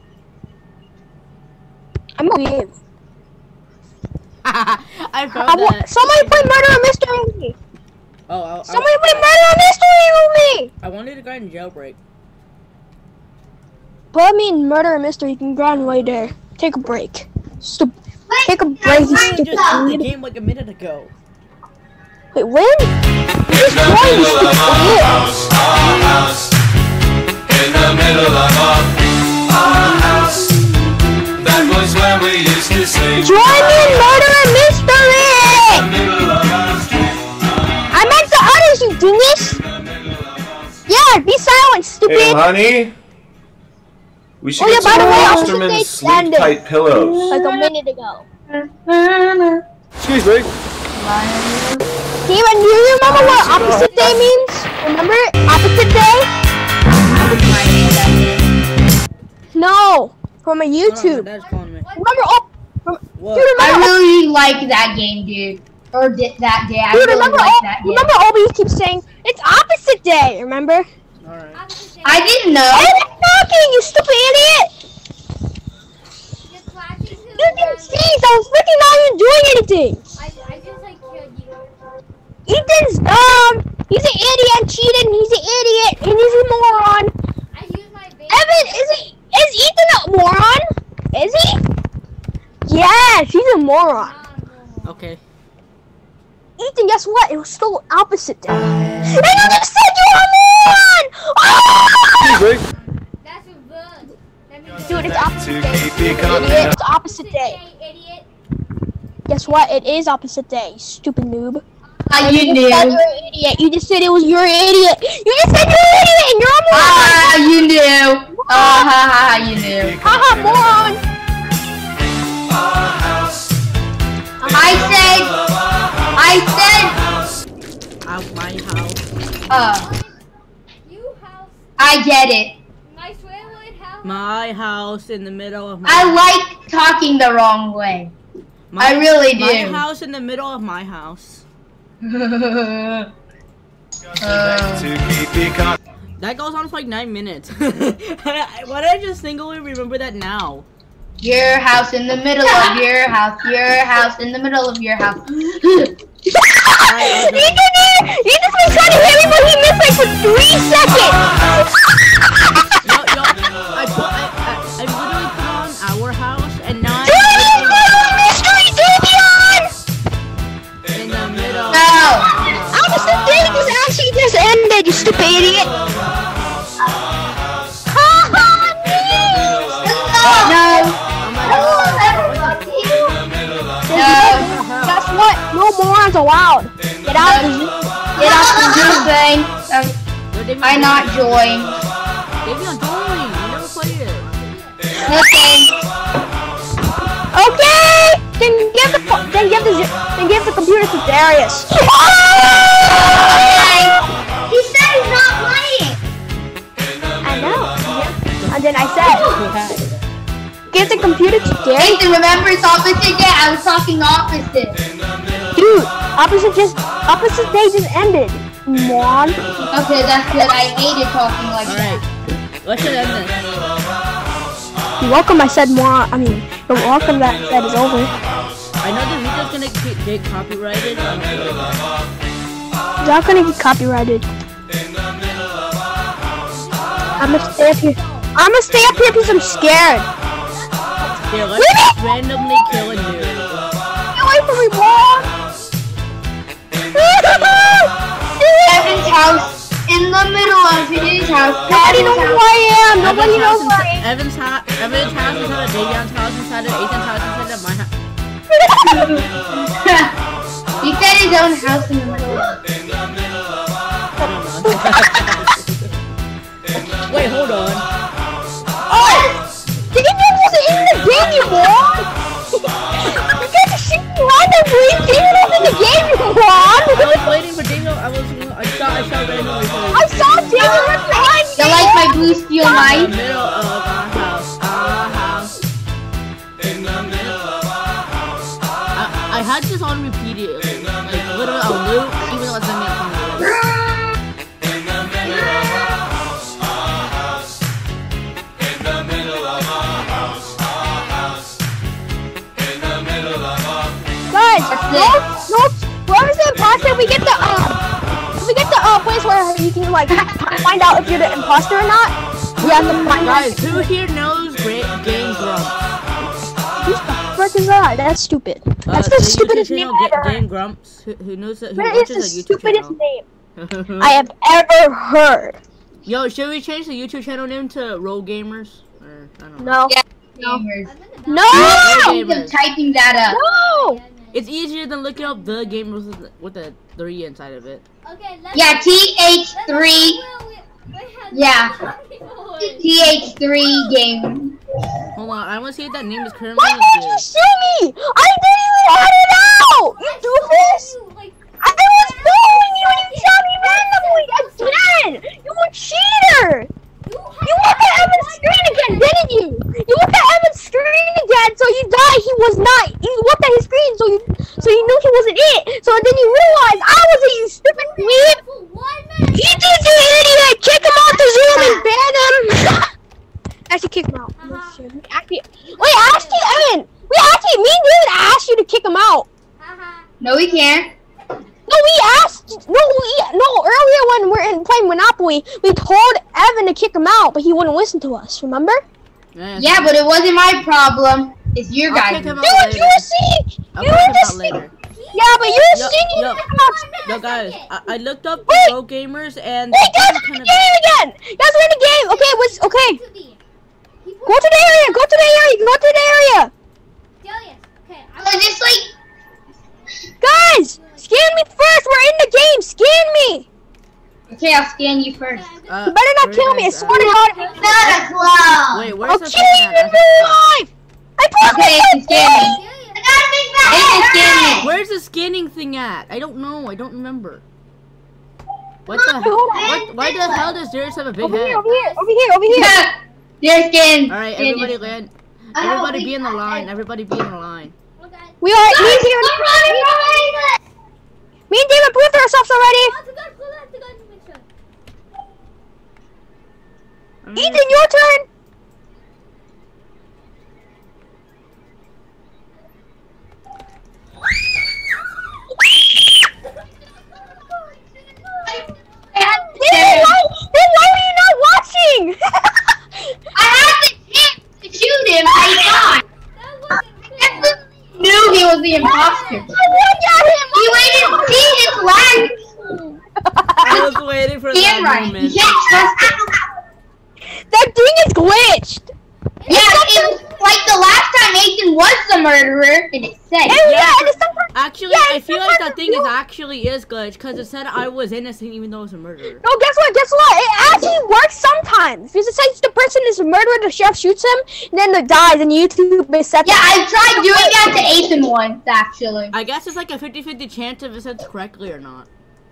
S1: I'm a game.
S2: I found
S1: I wa-
S2: that.
S1: somebody play Murder Mystery with me.
S2: Oh, I, I,
S1: Somebody play Murder Mystery with me.
S2: I wanted to go in Jailbreak.
S1: Put me in Murder Mystery. You can grind right there. Take a break. Stup- Take a break, you
S2: I
S1: stupid
S2: just started the
S1: idiot.
S2: game like a minute ago.
S1: Wait, when? You just
S8: In the
S1: joined, you
S8: middle of
S1: stupid
S8: our
S1: idiot.
S8: house, our house. In the middle of our, our house. That was where we used to sleep.
S1: Join me in Murder
S8: In the
S1: Mystery!
S8: middle of our street.
S1: I meant the others, you dingus! Yeah, be silent, stupid!
S9: Hey, honey. We should
S1: Oh, yeah,
S9: get
S1: by
S9: some
S1: the way,
S9: Osterman
S1: Opposite Day
S9: sleep
S1: ended.
S9: tight pillows.
S1: Like a minute ago.
S9: Excuse me.
S1: Steven, do you remember what opposite day means? Remember opposite day? No, from a
S2: Hold on, my
S1: YouTube.
S2: dad's calling me.
S1: Remember, oh, rem-
S2: What?
S1: dude,
S3: I
S1: remember,
S3: really like that game, dude. Or di- that day. I
S1: dude,
S3: really
S1: remember,
S3: like
S1: oh,
S3: that game.
S1: remember, Obi keeps saying it's opposite day. Remember?
S2: Alright.
S3: I didn't know.
S1: I was talking, you stupid idiot!
S4: Just flashing to
S1: You didn't see, I was freaking not even doing anything.
S4: I, I just like killed you.
S1: Ethan's dumb. He's an idiot and cheated. And he's an idiot and he's a moron.
S4: I used my base.
S1: Evan, is he? Is Ethan a moron? Is he? Yes, he's a moron.
S2: Okay.
S1: Ethan, guess what? It was still opposite day. And you just said you're a moron! Ah!
S4: That's a bird. That means
S1: Dude, it's opposite
S9: To
S1: day.
S9: keep you
S1: Idiot,
S9: company.
S1: it's opposite day.
S4: idiot.
S1: Guess what? It is opposite day, you stupid noob.
S3: Ah, you
S1: just said
S3: knew.
S1: you're an idiot. You just said it was your idiot. You just said you're an idiot and you're a moron.
S3: Ah, you knew. Ah, ha, ha, ha, you knew.
S1: Haha, moron.
S8: Our house.
S3: I said, I
S2: Out my house.
S3: said, uh,
S4: You house.
S3: I get it.
S4: My Swaywood house.
S2: My house in the middle of my
S3: I like talking the wrong way.
S2: my,
S3: I really
S2: My
S3: do.
S2: house in the middle of my house.
S3: uh,
S9: To keep you company.
S2: That goes on for like nine minutes. Why did I just singly remember that now?
S3: your house in the middle of your house. Your house in the middle of your house.
S1: He didn't he just was trying to hit me, but he missed like for three seconds.
S2: Yo, yo, I put, I, I, I literally put on our house, and now
S1: Dude,
S2: I'm
S1: Murder Mystery Davion!
S2: in the middle.
S3: No.
S1: Opposite day just actually just ended, you stupid idiot. Haha,
S3: No.
S1: no. Guess what? No morons allowed. Get out of the
S3: Get out the Zoom thing. Um,
S2: Yo, Davion,
S3: I not join.
S2: Davion, join. You never played it.
S3: Nothing.
S1: Okay! Then give the pho- then give the then give the computer to Darius.
S3: He said he's not playing.
S1: I know. And then I said, give the computer to Darius.
S3: Nathan, remember it's opposite day. I was talking opposite.
S1: Dude, opposite just opposite day just ended. Moron.
S3: Okay, that's good. I hated talking like that.
S2: Alright. Let's just end this.
S1: You're welcome. I said moron. I mean, you're welcome. That that is over.
S2: I know the video's gonna get, get copyrighted. I don't know.
S1: It's not gonna get copyrighted. I'm gonna stay up here. I'm gonna stay up here because I'm scared.
S2: Here, let's
S1: Really?
S2: randomly kill a dude.
S1: Get away from me, moron!
S3: Evan's house in the middle of his house.
S1: Nobody knows who I am. Nobody
S2: Evan's
S1: knows
S2: house
S1: who I am.
S2: inside- Evan's house, Evan's house inside of Davion's house inside of Ethan's house inside of my house.
S3: He said his own house in the middle.
S2: I don't know. Wait, hold on.
S1: Oh! Damien wasn't in the game, you moron! You guys are shooting randomly! Damien wasn't in the game, you
S2: I
S1: moron!
S2: was waiting for Davion. I was. I shot. I shot randomly.
S1: I saw Damien right behind me!
S3: You like my blue steel
S2: In the
S3: knife?
S2: middle of our house. Our house.
S8: In the middle of our house.
S2: I, I had this on repeatedly. Like literally a loop, even though it's not me on
S8: In the middle of our house. Our house.
S3: What's
S1: Nope,
S3: this?
S1: nope. Whoever's the imposter, we get the uh, we get the uh place where you can like find out if you're the imposter or not. We have to find out.
S2: Guys, who here knows Great Game Grumps?
S1: Who the frick is that? That's stupid. That's
S2: Uh,
S1: the stupidest
S2: YouTube
S1: name
S2: channel,
S1: ever.
S2: Ga- Game Grumps. Who, who knows that? Who
S1: That is the
S2: watches a YouTube
S1: stupidest
S2: channel?
S1: name I have ever heard.
S2: Yo, should we change the YouTube channel name to Roll Gamers? Or, I don't know.
S1: No.
S3: Yeah, gamers.
S1: No!
S3: I'm typing that up.
S1: No!
S2: It's easier than looking up the gamers with the, with the three inside of it.
S4: Okay, let's
S3: Yeah, T H three. Yeah. T H three game.
S2: Hold on, I want to see if that name is currently
S1: Why did you
S2: legit.
S1: sue me? I didn't even let it out! You do this? I was following you and you shot me randomly again! You a cheater! You looked at Evan's screen again, didn't you? You looked at Evan's screen again, so you died. He was not. You looked at his screen, so you so you knew he wasn't it. So then you realized I was it, you stupid weeb. He did the idiot. Kick him off the Zoom and ban him. Actually, kick him out. Actually, wait, actually, Evan. We actually, me and David asked you to kick him out.
S3: No, we can't.
S1: No, we asked. No, we no earlier when we're in playing Monopoly, we told Evan to kick him out, but he wouldn't listen to us. Remember?
S2: Yeah,
S3: Yeah, but it wasn't my problem. It's your
S2: I'll
S3: guys'.
S2: kick him out
S1: Dude, you
S2: later.
S1: were singing.
S2: I'll
S1: You
S2: kick
S1: were
S2: him
S1: just
S2: out
S1: singing.
S2: later.
S1: Yeah, but you were
S2: Yo,
S1: singing.
S2: yo,
S1: Kick him out.
S2: Yo, guys, I, I looked up the
S1: Wait.
S2: Pro Gamers and
S1: Wait, guys,
S2: they're
S1: we're in
S2: kind
S1: the game again. Guys, we're in the game. Okay, what's okay? Go to the area. Go to the area. Go to the area.
S3: So just like,
S1: Guys, scan me first. We're in the game. Scan me.
S3: okay, I'll scan you first.
S2: uh,
S1: You better not
S2: where
S1: kill
S2: you
S1: me. I
S2: guys
S1: swear
S2: at?
S1: to God.
S3: Not a clown.
S2: Wait,
S1: I'll
S2: where's the
S1: kill you in
S2: thing at?
S1: real life. I posted
S3: Okay,
S1: my
S3: you scan me.
S1: thing.
S3: Ethan, scan me.
S2: Where's the scanning thing at? I don't know. I don't remember. What the
S1: Hold on.
S2: what, Why the hell does Darius have a big
S1: Over
S2: head?
S1: here. Over here. Over here. Over here.
S3: You're skin.
S2: All right,
S3: Scan
S2: everybody
S3: you.
S2: land. Everybody be in the line. Everybody be in the line.
S1: We are. Me and David. Me and David proved ourselves already.
S2: I'm
S1: Ethan, your turn. David, why, then why were you not watching?
S3: I had the chance to shoot him. I thought. I knew he was the imposter.
S1: I looked at him.
S3: He waited to see his lag.
S2: I was waiting for that
S3: Scan right. You
S2: moment.
S3: can't trust it.
S1: That thing is glitched.
S3: Yeah, it was like the last time Ethan was the murderer, and it said.
S1: And
S2: Yeah.
S1: yeah, and it's sometimes.
S2: Actually,
S1: Yeah,
S2: I
S1: it's
S2: feel
S1: sometimes
S2: like that thing is
S1: you-
S2: actually is glitched because it said I was innocent even though I was a murderer.
S1: No, guess what? Guess what? It actually works sometimes. Because it says the person is a murderer, the sheriff shoots him, and then it dies, and YouTube is set.
S3: Yeah, I tried doing that to Ethan once, actually.
S2: I guess it's like a fifty fifty chance if it says correctly or not.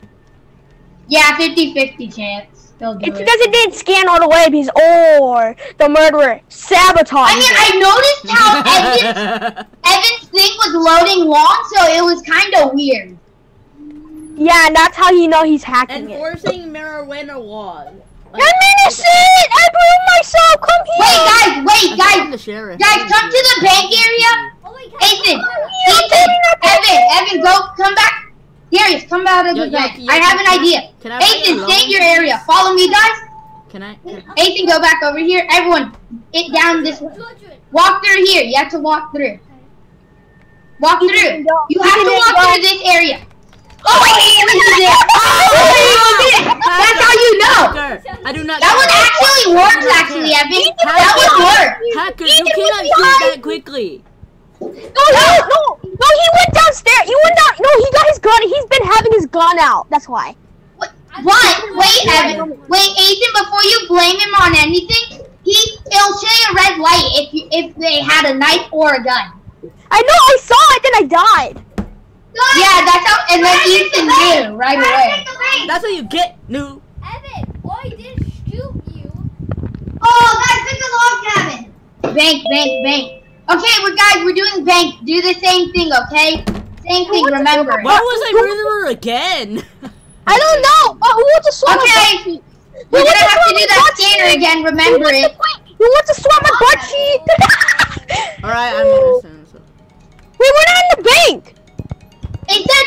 S3: Yeah, fifty fifty chance. They'll do
S1: It's
S3: it.
S1: because it didn't scan all the way because, or the murderer sabotaged
S3: I mean,
S1: it.
S3: I noticed how Evan's, Evan's thing was loading long, so it was kind of weird.
S1: Yeah, and that's how you know he's hacking it.
S2: Enforcing mirror winner was.
S1: I'm innocent! I proved myself! Come here!
S3: Wait, guys, wait,
S2: I'm the
S3: guys.
S2: sheriff.
S3: Guys, come to the bank area. Ethan, Ethan, Evan, Evan, go, come back. Darius, come out of
S2: Yo,
S3: the
S2: yo,
S3: bank.
S2: yo,
S3: I have an
S2: can I-
S3: idea.
S2: can I play
S3: Ethan,
S2: alone?
S3: stay in your area. Follow me, guys.
S2: Can I? Can,
S3: Ethan, go back over here. Everyone, it down this way. Walk through here. You have to walk through. Walk through.
S1: Ethan, go.
S3: You have to
S1: Ethan,
S3: walk
S1: go.
S3: through this area. Oh, he was there. Oh, he was there. That's how you know.
S2: Hacker, I do not.
S3: That one actually works, actually, Evan. That one works.
S2: Hacker,
S1: Ethan
S2: you
S1: was
S2: cannot shoot
S1: behind.
S2: that quickly.
S1: No, no, no, no, he went downstairs. He went down. No, he got his gun. He's been having his gun out. That's why.
S3: What? What? Wait, Evan. Wait, Ethan. Before you blame him on anything, he it'll show you a red light if you, if they had a knife or a gun.
S1: I know, I saw it, then I died.
S3: Yeah, that's how. And then Ethan knew right away.
S2: That's what you get, new.
S4: Evan, why did shoot you?
S3: Oh, guys, pick a log cabin. Bank, bank, bank. Okay, we're guys. We're doing bank. Do the same thing, okay? Same thing. Remember.
S2: Why was I murderer again?
S1: I don't know. Uh, who wants to swap my
S3: Okay.
S1: butt cheek?
S3: We're
S1: Who
S3: gonna
S1: wants to
S3: have to
S1: swap
S3: do
S1: my
S3: that
S1: butt
S3: scanner
S1: cheek?
S3: again.
S1: Who
S3: Remember
S1: wants
S3: it.
S1: to- wait, Who wants to swap my butt cheek?
S2: Alright, I'm innocent. So.
S1: Wait, we're not in the bank.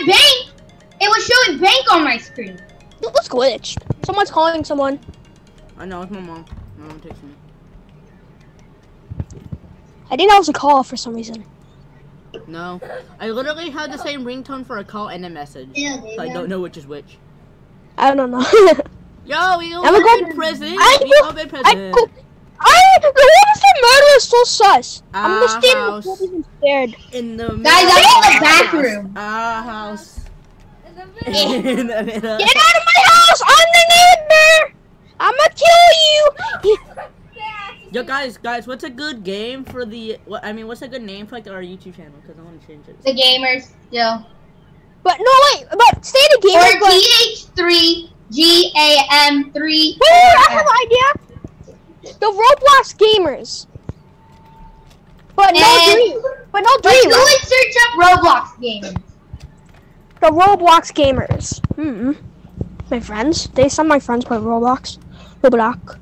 S3: said bank. It was showing bank on my screen.
S1: It was glitched. Someone's calling someone.
S2: I know, it's my mom. My mom texts me.
S1: I think that was a call for some reason.
S2: No. I literally have the same ringtone for a call and a message. So I don't know which is which.
S1: I don't know.
S2: Yo, we all
S1: I'm
S2: been
S1: going-
S2: present.
S1: I
S2: We
S1: go-
S2: all been
S1: I
S2: present.
S1: go- I the one the murder is so sus. I'm
S2: Our
S1: gonna stand
S2: house.
S1: not even scared.
S2: In the middle.
S3: Guys, I'm in the bathroom.
S2: Our house.
S4: In the middle.
S2: In the middle.
S1: Get out of my house! I'm the neighbor! I'ma kill you!
S2: Yo, guys, guys, what's a good game for the? What I mean, what's a good name for like our YouTube channel? Because I want to change it.
S3: The gamers still.
S1: But no wait, but stay the game.
S3: Or
S1: But,
S3: T
S1: wait,
S3: H three G A M three.
S1: wait, I have an idea. The Roblox gamers. But no
S3: And-
S1: dream. But no
S3: But
S1: dream.
S3: who would search up Roblox gamers?
S1: The Roblox gamers. Hmm. My friends. They some of my friends play Roblox. Roblox.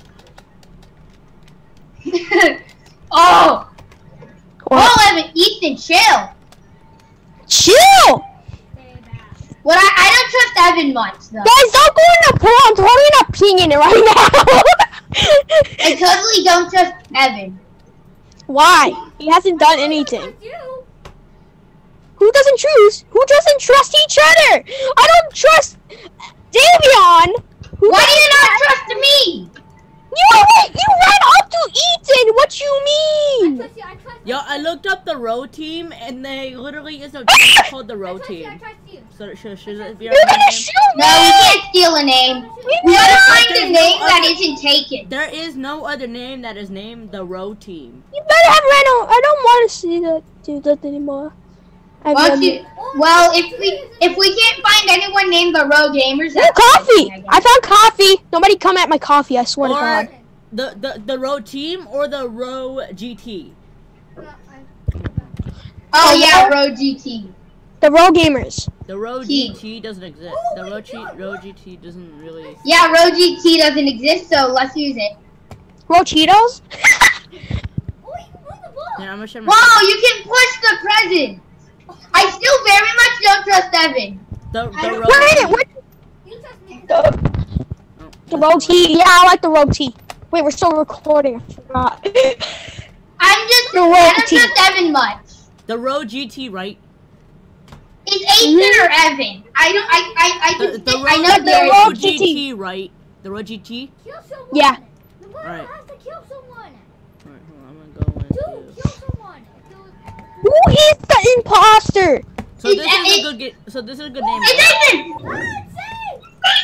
S3: Oh!
S1: What?
S3: Oh, Evan, Ethan, chill.
S1: Chill!
S3: Well, I, I don't trust Evan much, though.
S1: Guys, don't go in the pool. I'm totally not peeing in it right now.
S3: I totally don't trust Evan.
S1: Why? He hasn't done anything.
S4: You.
S1: Who doesn't choose? Who doesn't trust each other? I don't trust Davion. Who
S3: Why do you
S1: doesn't
S3: not trust me?
S1: You went, you ran up to Ethan. What you mean?
S4: Trust you. I trust
S2: Yo,
S4: you.
S2: I looked up the row team, and they literally is a team called the
S4: I
S2: row
S4: trust you. I
S2: team.
S4: trust you.
S2: So should, should it be
S1: You're
S2: our
S1: gonna
S2: name?
S1: shoot
S3: No,
S1: me.
S3: we can't steal a name. We gotta find a name that isn't taken.
S2: There is no other name that is named the row team.
S1: You better have ran out. I don't want to see that do that anymore. I
S3: Why don't
S1: ran-
S3: you? Well, if we if we can't find anyone named the Row Gamers,
S1: Ooh,
S3: that's
S1: coffee.
S3: fine,
S1: I found coffee. Nobody come at my coffee. I swear to
S2: Or
S1: God.
S2: the, the the row team or the row G T.
S4: No, I-
S3: Oh yeah, Row G T.
S1: The Row Gamers.
S2: The row
S3: Team.
S2: G T doesn't exist. The row G row G T doesn't really.
S3: Yeah, Row G T doesn't exist, so let's use it.
S1: Row Cheetos.
S4: Oh, you can move the ball.
S2: Yeah, I'm gonna share my.
S3: Wow, you can push the present. I still very much don't trust Evan.
S2: The,
S3: I
S2: the
S3: don't-
S2: row
S1: Wait,
S2: team.
S1: wait.
S4: You trust me.
S1: The,
S2: Oh,
S1: the Row T. Yeah, I like the Row T. Wait, we're still recording. I forgot.
S3: I'm just
S1: The Row
S3: I don't
S1: T.
S3: trust Evan much.
S2: The row G T, right?
S3: It's Ethan or Evan. I don't. I I I,
S2: The,
S3: can
S2: the
S3: think-
S2: row,
S3: I know
S2: the
S3: Derek.
S2: row
S1: G T.
S2: G T, right? The row G T.
S4: Kill someone.
S1: Yeah.
S4: The one
S2: Alright.
S4: has to kill someone.
S2: Alright, hold on, I'm gonna go
S4: Dude,
S2: into.
S4: kill someone. Dude.
S1: Who is the imposter?
S2: So
S3: It's
S2: this is
S3: a-
S2: a good. Get, so this is a good name.
S3: It's Ethan.
S4: Run, say.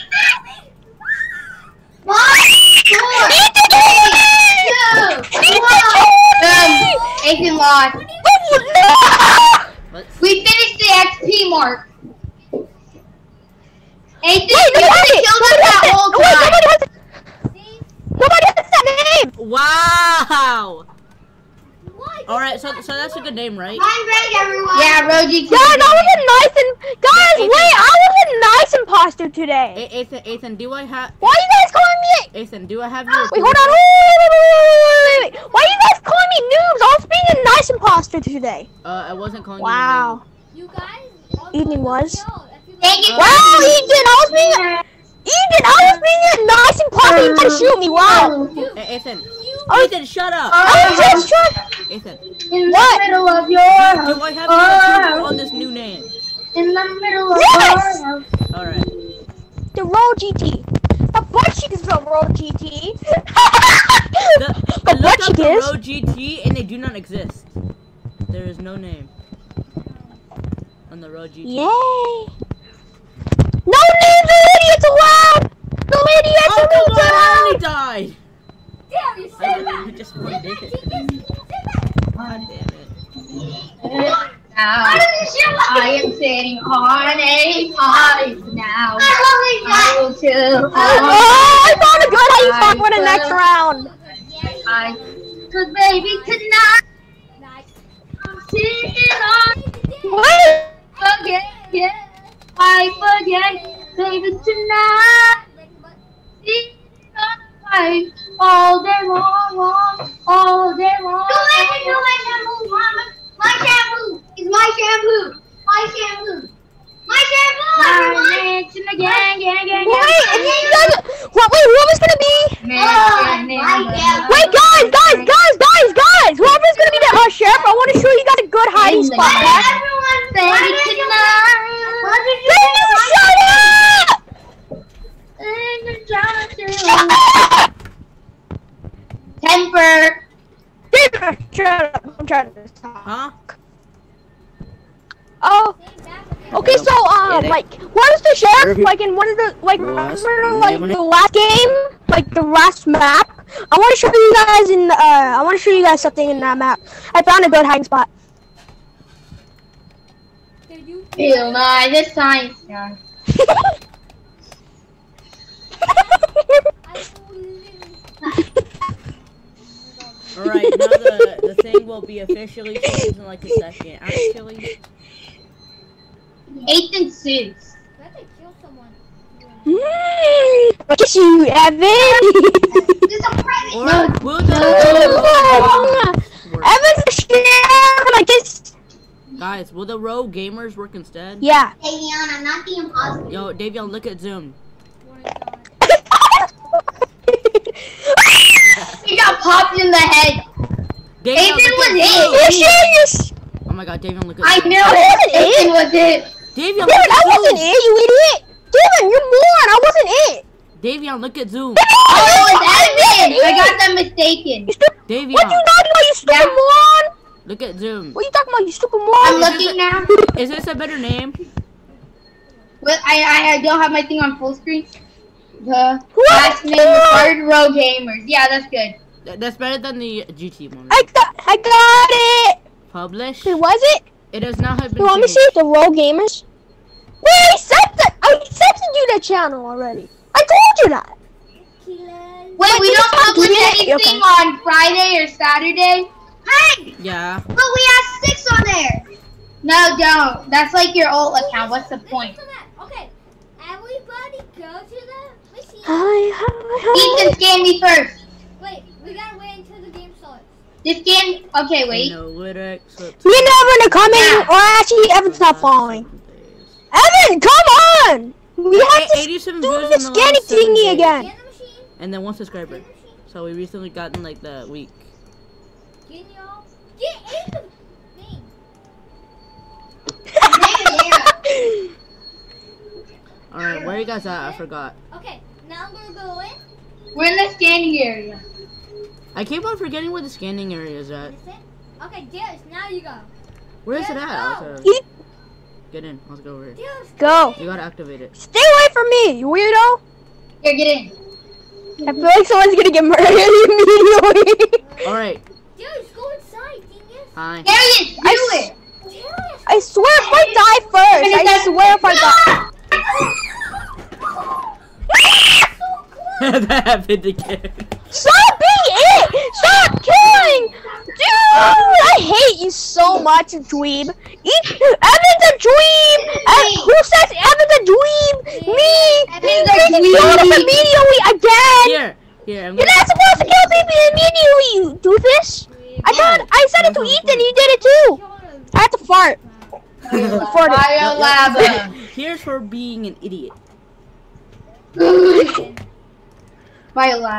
S3: One, four, three, two, one. Um, Ethan lost.
S2: Let's,
S3: We finished the X P mark. Ethan,
S1: Wait,
S3: you
S1: nobody
S3: could
S1: has
S3: have
S1: it.
S3: killed us
S1: Nobody has
S3: that
S1: it.
S3: whole
S1: No, wait,
S3: time.
S1: nobody has it.
S4: See?
S1: Nobody has that name.
S2: wow.
S4: Why?
S2: All right, so so that's a good name, right?
S3: I'm ready, everyone. Yeah, Roji.
S1: Yeah, that was a nice and guys.
S2: Ethan.
S1: Wait, I was a nice imposter today.
S2: A- Ethan, Ethan, do I have?
S1: Why are you guys calling me?
S2: Ethan, do I have your?
S1: Wait, hold on. Wait, wait, wait, wait, wait, wait. Why are you guys calling me noobs? I was being a nice imposter today.
S2: Uh, I wasn't calling
S1: Wow.
S4: You guys.
S1: Evening was.
S3: Thank you.
S2: Uh,
S1: Wow, Ethan, I was being a, Ethan, I was being a nice imposter. You tried to shoot me. Wow.
S2: you. A- Ethan,
S1: I-
S2: Ethan, shut up.
S1: I was just trying.
S2: Ethan,
S3: In
S1: What?
S3: the middle of your
S2: do
S3: house.
S2: I have your approval on this new name?
S3: In the middle of
S1: Yes!
S3: your house.
S2: All right.
S1: The Road G T. The butt cheek is the Road G T.
S2: The, I
S1: The butt
S2: looked up
S1: cheek
S2: the
S1: is.
S2: row G T and they do not exist. There is no name on the row G T.
S1: Yay. No names of idiots allowed. No idiots
S2: Oh come on! I
S1: allowed.
S2: already died.
S4: Damn, you
S2: I
S4: said
S2: literally
S4: that.
S2: just
S4: Sit
S2: wanted
S4: back,
S2: it.
S4: keep this. Sit back.
S2: God damn it.
S3: Now, I am sitting on a pipe now. I will chill.
S1: Oh, I found a good how you talk for the next round.
S3: I, cause baby tonight
S4: Nice.
S3: I'm sitting on
S1: What?
S3: again, yeah. I forget, baby tonight. Sitting on a pipe all day long, long, all day long. Do it, do it, shampoo, mama. My shampoo is my shampoo. My shampoo. gang, gang, gang,
S1: Wait, if you guys, what? Wait, whoever's gonna be? Wait, guys, guys, guys, guys, guys! Whoever's gonna be the uh, sheriff, I want to show you guys a good hiding spot.
S3: Everyone say tonight.
S1: Can you shut up?
S3: Temper.
S1: Shut up! I'm trying to talk.
S2: Huh?
S1: Oh. Okay, so um, like, what is the sheriff like in one of the like,
S2: Last
S1: remember, like
S2: game.
S1: the last game, like the last map? I want to show you guys in. Uh, I want to show you guys something in that map. I found a good hiding spot.
S3: Ew, nah, this science guy.
S2: Alright, now the, the thing will be officially changed in like a second. Actually.
S3: Eighth and sixth.
S1: Mm, look at you, Evan.
S2: Or will the
S1: Evan's a sheriff like this.
S2: guys, will the row gamers work instead?
S1: Yeah.
S3: Davion, I'm not the imposter.
S2: Yo, Davion, look at Zoom.
S3: He got popped in the head.
S2: Davion,
S3: Aiden
S2: look
S3: was
S2: at
S3: it.
S2: Zoom.
S1: You're serious?
S2: Oh my god, Davion, look at
S3: I
S2: Zoom.
S3: knew
S1: I
S3: it.
S1: wasn't
S3: Aiden
S1: it.
S3: was it.
S2: Davion,
S1: Dude,
S2: look
S1: I
S2: at
S1: wasn't
S2: Zoom.
S1: it, you idiot. David, you're moron. I wasn't it.
S2: Davion, look at Zoom.
S3: Oh, it was Evan. I got them mistaken.
S1: You stupid.
S2: Davion,
S1: What you talking about, you stupid
S3: Yeah.
S1: moron?
S2: look at Zoom.
S1: What you talking about, you stupid
S3: I'm
S1: moron?
S3: looking now.
S2: Is this a better name?
S3: But I, I I don't have my thing on full screen. The
S1: What?
S3: last name is Third Row Gamers. Yeah, that's good.
S2: Th- That's better than the G T one.
S1: I got, I got it.
S2: Publish.
S1: Wait, was it?
S2: It has now have been
S1: You want me to
S2: changed.
S1: see the Roll Gamers? Wait, I accepted, I accepted you the channel already. I told you that.
S3: Wait,
S1: But
S3: we
S1: you
S3: don't
S1: just
S3: publish
S1: did it.
S3: anything
S1: Okay.
S3: on Friday or Saturday. Hey,
S2: Yeah.
S3: but we have six on there. No, don't. That's like your old account. What's the point?
S4: Okay, everybody go to the machine.
S1: Hi, hi, hi.
S3: Ethan, scan me first.
S4: Wait, we gotta wait until the game starts.
S3: Just scan. Okay, wait.
S2: Analytics. let's-
S1: Me and Evan are coming,
S3: Yeah.
S1: or actually Evan's not following. Evan, come on! We have to
S2: eighty-seven
S1: do
S2: views
S1: the
S2: in the
S1: scanning
S2: last seven
S1: thingy
S2: days.
S1: again.
S4: Scan the machine.
S2: And then one subscriber. So we recently gotten like the week.
S4: Get y'all. Get in the thing.
S2: Alright, where you guys at? I forgot.
S4: Okay, now I'm gonna go in.
S3: We're in the scanning area.
S2: I keep on forgetting where the scanning area is at.
S4: Listen. Okay, Darius, now you go.
S2: Where is it
S4: Yeah,
S2: at?
S4: go.
S2: Let's, uh,
S1: You-
S2: Get in. Let's go over here.
S4: Darius,
S1: Go.
S2: You gotta activate it.
S1: Stay away from me, you weirdo.
S3: Here, get in.
S1: I feel like someone's gonna get murdered immediately.
S2: Alright.
S4: Darius, go inside, genius.
S2: Hi.
S3: Darius, do
S1: I-
S3: it.
S4: Darius.
S1: I swear if I die first, I swear if I die.
S2: That happened again.
S1: Stop being it! Stop killing! Dude, I hate you so much, dweeb. Eat, Evan's a dweeb! Uh, who says Evan's a dweeb? Me!
S3: Evan's a
S1: Freaking killed him
S3: dweeb.
S1: immediately again!
S2: Here. Here, I'm
S1: You're
S2: gonna.
S1: not supposed to kill people immediately, you doofus! I thought, I said it to Ethan, you did it too! I had to fart. Farted.
S3: Biolab.
S2: Here's for being an idiot.
S3: Biolab.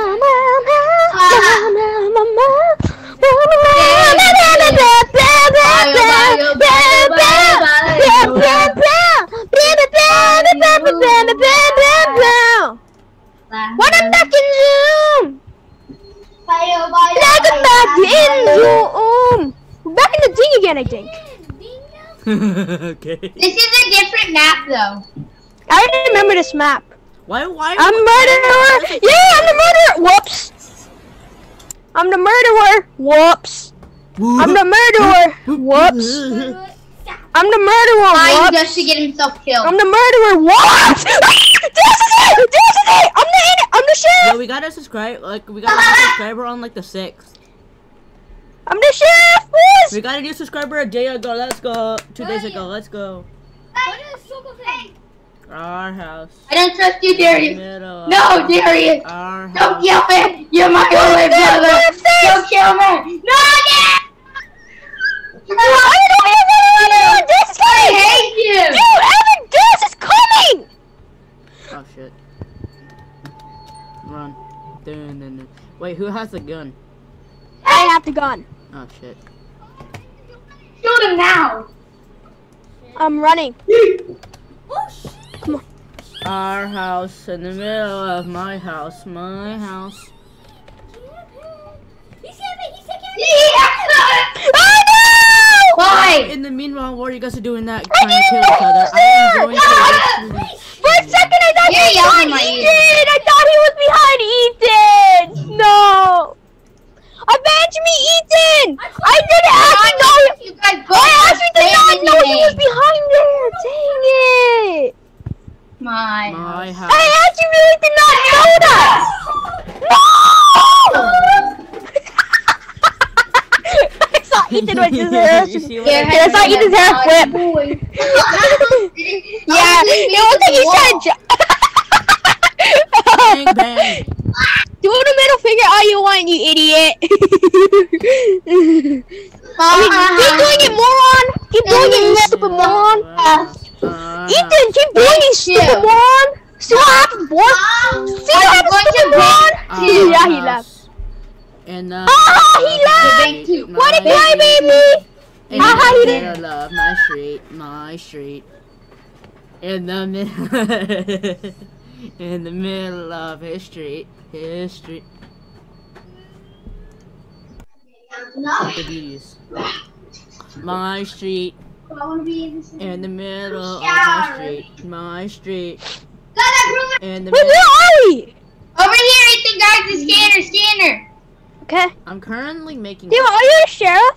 S1: What I'm back in Zoom!
S3: Bio,
S1: Back in back in Zoom! We're back in the thing again, I think.
S2: Okay.
S3: This is a different map, though.
S1: I didn't remember this map.
S2: Why? Why?
S1: I'm the murderer! Yeah, I'm the murderer! Whoops! I'm the murderer! Whoops! I'm the murderer! Whoops! I'm the murderer!
S3: Trying
S1: Whoops!
S3: just to get himself killed.
S1: I'm the murderer! Whoops! This is it! This is it! I'm the in- I'm the
S2: Yo,
S1: sheriff!
S2: we got a subscribe. Like we got a subscriber on like the sixth.
S1: I'm the sheriff, boys!
S2: We got a new subscriber a day ago. Let's go. Two days ago. Let's go.
S4: What is circle thing?
S2: Our house.
S3: I don't trust you, Darius.
S2: Middle.
S3: No, Darius.
S2: Our
S3: Don't
S2: house.
S3: kill me. You're my only brother. Don't kill me. No, Dad.
S1: I don't even know this is
S3: I
S1: coming!
S3: hate you.
S1: Dude, Evan, this is coming!
S2: who has the gun?
S1: I have the gun.
S2: Oh shit.
S3: Shoot him now.
S1: I'm running.
S4: Oh shit!
S1: Come on.
S2: Our house in the middle of my house, my house.
S4: He's camping! He's camping!
S3: Yeah.
S1: Oh no!
S3: Why?
S2: In the meanwhile, while you guys are doing that, trying to kill each other, I am going to literally-
S1: For a second, I thought
S3: You're
S1: he was
S3: yelling
S1: behind
S3: my
S1: Ethan.
S3: ear.
S1: I thought he was behind Ethan. No. Avenge me, Ethan! I didn't actually know.
S3: You guys go.
S1: I actually did not know he was
S3: anything.
S1: behind there. Dang it!
S3: My.
S2: My house.
S1: I actually really did not know that. No! I saw Ethan with his hair.
S2: You see what
S3: Yeah,
S2: I
S1: I saw
S2: did?
S1: Ethan's hair flip. Yeah, it looks like he's trying to.
S2: Bang, bang.
S1: Do the middle finger all you want, you idiot. I mean, keep doing it, moron. Keep doing it, stupid moron.
S2: Uh,
S1: Ethan, keep doing it, stupid moron. See what happens, boy? See what happens, stupid moron?
S2: uh,
S1: Yeah, he left.
S2: And uh,
S1: Ah, he left. What a guy, baby.
S2: In
S1: Ah, he
S2: the
S1: didn't.
S2: middle of my street, my street. In the middle, in the middle of his street, his street. Look at these. My street. In the middle of my street, my street. In the
S1: Wait,
S2: middle.
S1: where are we?
S3: Over here, Ethan, guys, the scanner, scanner.
S1: Okay.
S2: I'm currently making.
S1: Dude, are you a sheriff?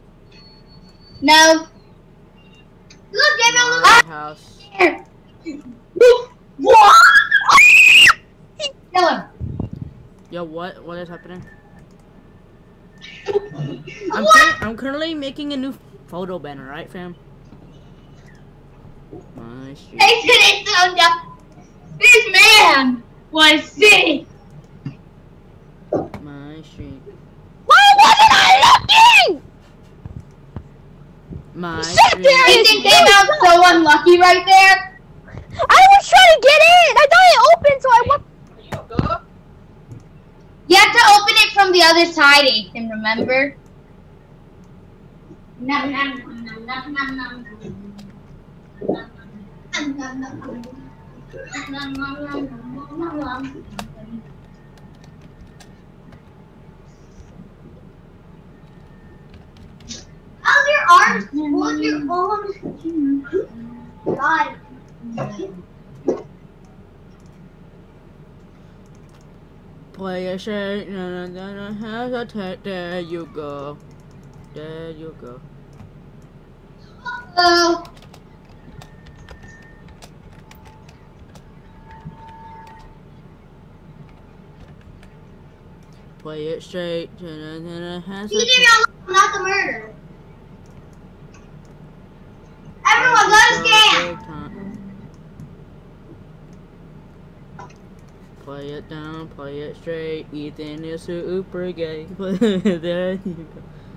S3: No. Look, David, look.
S2: my house.
S3: Here. What? Kill him.
S2: Yo, what? What is happening?
S3: What?
S2: I'm cur- I'm currently making a new photo banner, right, fam? My street.
S3: They said it sound up. This man was sick.
S2: My street.
S1: Why wasn't I looking?
S2: My
S1: Sit
S2: street.
S1: there.
S3: Ethan came out so unlucky right there.
S1: I was trying to get in. I thought it opened, so I went.
S3: You have to open it from the other side, Ethan, remember? Nom, nom, nom, nom, nom, nom, nom. Nom, nom, nom, nom. Nom, nom, nom, nom, nom, nom. How's your arms? Hold your arms. God.
S2: Play a shake, na na na na, has a tech. There you go. There you go.
S3: Oh.
S2: Play it straight. Na na na na, has a
S3: Ethan,
S2: tech.
S3: you're not the murderer. Everyone, go to scan.
S2: Play it down, play it straight. Ethan is super gay. There you go.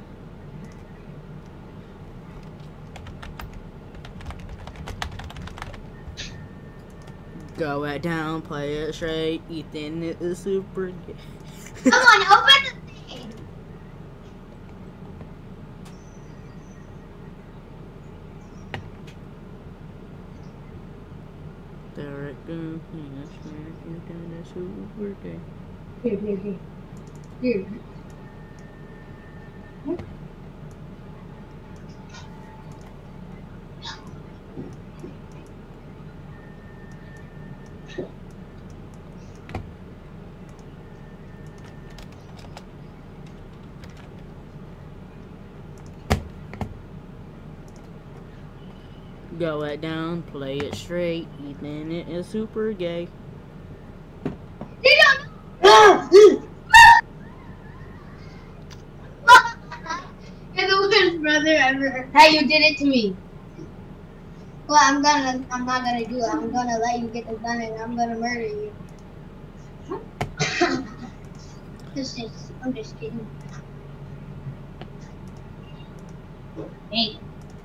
S2: Go it down, play it straight. Ethan is super gay.
S3: Come on, open the thing.
S2: There it goes. Ethan is super gay.
S3: Here, here, here. Here.
S2: Go it down, play it straight. Ethan is super gay.
S3: You're the worst brother ever. Hey, you did it to me. Well, I'm gonna, I'm not gonna do it. I'm gonna let you get the gun and I'm gonna murder you. This is, I'm just kidding. Hey.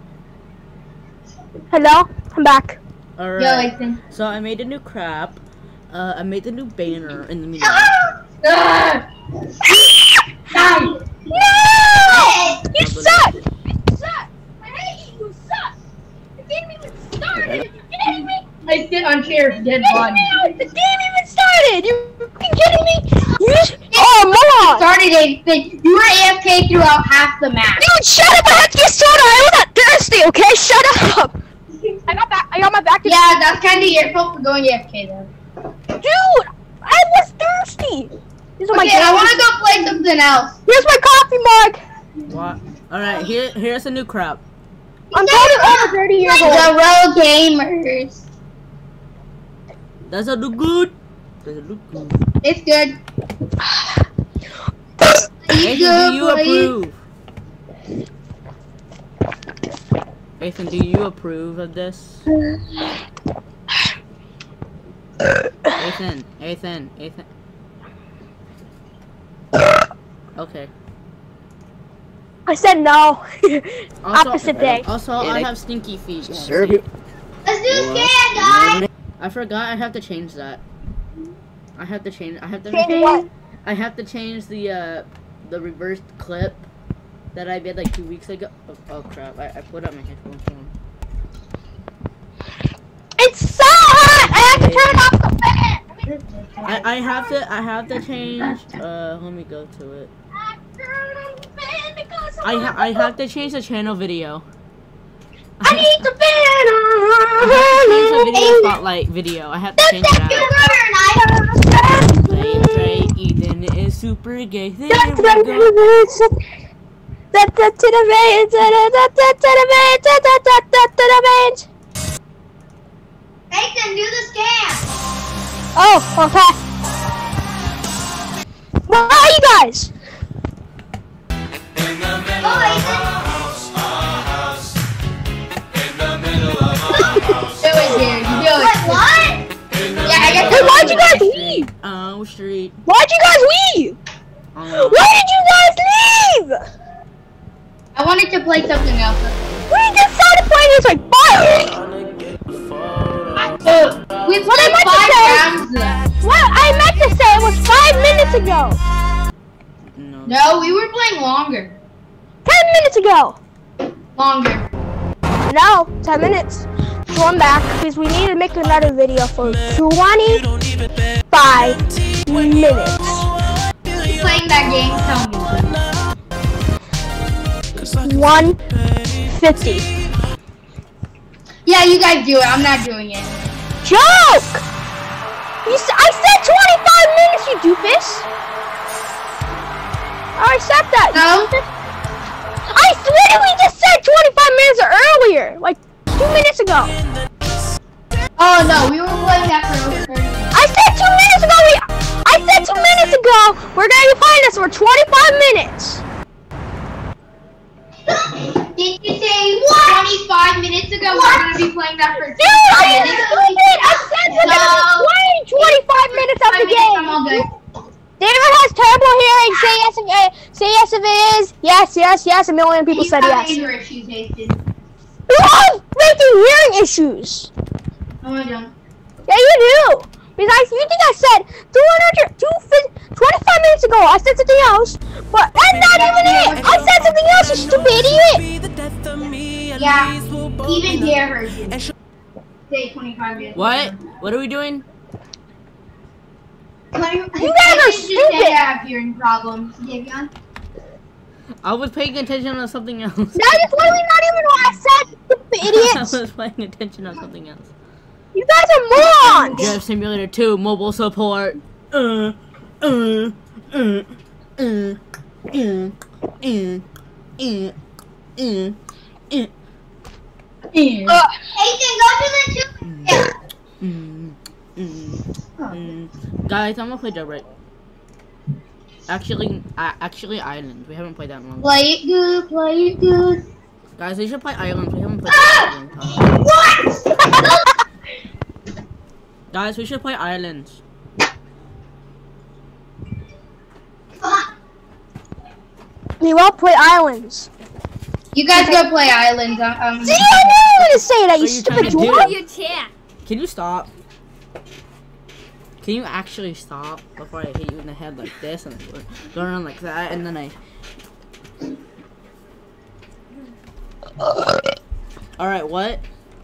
S1: Hello, I'm back.
S3: Yo,
S2: Alright.
S3: Ethan.
S2: So I made a new crap. Uh, I made a new banner in the meantime.
S3: Ah! Die.
S1: No! You suck! You suck! I hate you, you suck! The game even started! Are you kidding me?
S3: I sit on chairs, dead body.
S1: The game even started! You fucking kidding me? You just, oh, moron!
S3: Started a thing. You were A F K throughout half the match.
S1: Dude, shut up! I had to get soda! I was not thirsty, okay? Shut up! I got back. I got my back to.
S3: Yeah, that's kind of your fault for going A F K though.
S1: Dude, I was thirsty. These are my
S3: Okay, I want to go play something else.
S1: Here's my coffee mug.
S2: What? Alright, here, here's a new crap.
S1: I'm totally over thirty years old.
S3: The Road Gamers.
S2: Does it look good? Does it look good?
S3: It's good.
S2: Ethan, do you approve? Ethan, do you approve of this? Ethan, Ethan, Ethan. Okay.
S1: I said no.
S2: Also,
S1: Opposite day.
S2: Also, I have stinky feet.
S3: Let's do scan, guys.
S2: I forgot I have to change that. I have to change. I have to
S1: Change what?
S2: I have to change the uh the reversed clip that I did like two weeks ago. Oh, oh crap! I, I put up my headphones on.
S1: It's so hot. I have to turn off the fan.
S2: I I have to I have to change. Uh, let me go to it. I ha I have to change the channel video.
S1: I need the
S2: Change the video
S1: banner.
S2: spotlight video. I have to change it out. Play Trey, Ethan is super gay. There we go.
S1: That to the veins, that to the veins, that to the veins.
S3: Nathan, do the scan.
S1: Oh, okay. Where are you guys?
S9: In the middle of our house, our house. In the middle of our house.
S3: Do it, dude. You do it. Wait, what? Yeah, I guess.
S1: Hey, why'd you guys leave?
S2: Oh, street.
S1: Why'd you guys leave?
S2: Oh.
S1: Why did you guys leave?
S3: I wanted to play something else.
S1: We just started playing this like five.
S3: Uh, we
S1: What I
S3: played
S1: meant to
S3: five
S1: say-
S3: rounds left.
S1: What I meant to say was five minutes ago.
S2: No.
S3: No, we were playing longer.
S1: Ten minutes ago.
S3: Longer.
S1: No, ten minutes. So I'm back because we need to make another video for twenty-five minutes.
S3: Keep playing that game. Tell me.
S1: one fifty.
S3: Yeah, you guys do it. I'm not doing it.
S1: Joke! You s I said twenty-five minutes, you doofus! I said that.
S3: No.
S1: I literally just said twenty-five minutes earlier, like two minutes ago.
S3: Oh no, we were playing that for over thirty minutes.
S1: I said two minutes ago. We, I said two minutes ago. We're gonna be playing this for twenty-five minutes.
S3: Did you say twenty-five minutes ago we're gonna be playing that for
S1: Dude, I
S3: twenty-five minutes?
S1: stupid. I said we're gonna be
S3: No.
S1: playing twenty-five minutes of the
S3: Minutes, I'm all
S1: game.
S3: good.
S1: David has terrible hearing. Say yes if uh, say yes if it is. Yes, yes, yes. A million people
S3: You
S1: said
S3: have
S1: yes.
S3: anger issues, Nathan.
S1: You have freaking hearing issues.
S3: No, I don't.
S1: Yeah, you do. Because I, you think I said two hundred, two fifty, twenty-five minutes ago. I said something else, but that's not even it. I said something else, you stupid idiot.
S3: Yeah, even Dare heard you. Say twenty-five minutes.
S2: What? What are we doing?
S3: You
S1: guys are stupid.
S3: I have hearing problems. Davion.
S2: I was paying attention on something else.
S1: That is literally not even what I said, stupid
S2: I
S1: idiots.
S2: was paying attention on something else.
S1: You guys are morons.
S2: Jet Simulator two mobile support. Uh, uh, uh, uh, uh, uh, uh, uh, uh, uh.
S1: Uh,
S3: Nathan, go to the two. Yeah.
S2: Mm, mm, mm. Guys, I'm gonna play Jailbreak. Actually, uh, actually, Island. We haven't played that in a long time.
S3: Play it good, play it good.
S2: Guys, we should play Island. We haven't played that in a long time.
S3: What?
S2: Guys, we should play Islands.
S1: we will play islands.
S3: You guys go play Islands. I'm, um,
S1: See, I knew you were gonna say that, you
S2: What are you trying
S1: stupid
S2: to do?
S1: dwarf.
S4: Your chat.
S2: Can you stop? Can you actually stop before I hit you in the head like this and then go around like that and then I... Alright, what?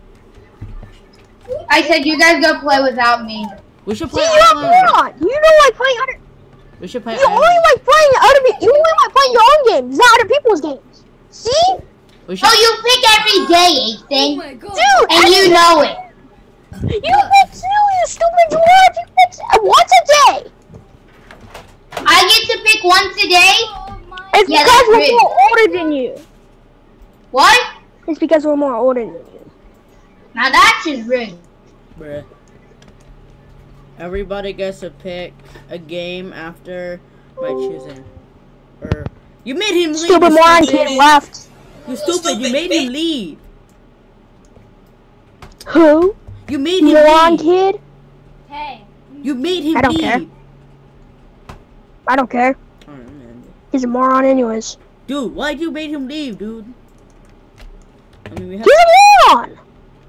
S3: I said you guys go play without me.
S2: We should
S1: See,
S2: play
S1: you're a
S2: Island.
S1: moron. You don't like playing other.
S2: We should play
S1: You
S2: Island.
S1: only like playing other. pe- You only like playing your own games, not other people's games. See,
S2: We should...
S3: Oh, you pick every day,
S4: Oh
S3: Ethan.
S4: my god.
S1: dude,
S3: And you know it.
S1: you pick two, you stupid dwarf. You pick uh, once a day.
S3: I get to pick once a day.
S4: Oh my
S1: It's
S3: Yeah,
S1: because
S3: that's
S1: we're
S3: rigged.
S1: more older than you.
S3: What?
S1: It's because we're more older than you.
S3: Now that's just rigged.
S2: Bruh. Everybody gets to pick a game after by choosing. Or... You made him leave,
S1: Stupid
S2: you
S1: moron
S2: stupid.
S1: kid left.
S2: You stupid, you made him leave.
S1: Who?
S2: You made him
S1: Moron
S2: leave.
S1: kid?
S4: Hey.
S2: You made him
S1: I don't
S2: leave.
S1: care. I don't care.
S2: Alright, man.
S1: He's a moron anyways.
S2: Dude, why'd you make him leave, dude? I mean, we have...
S1: He's a moron.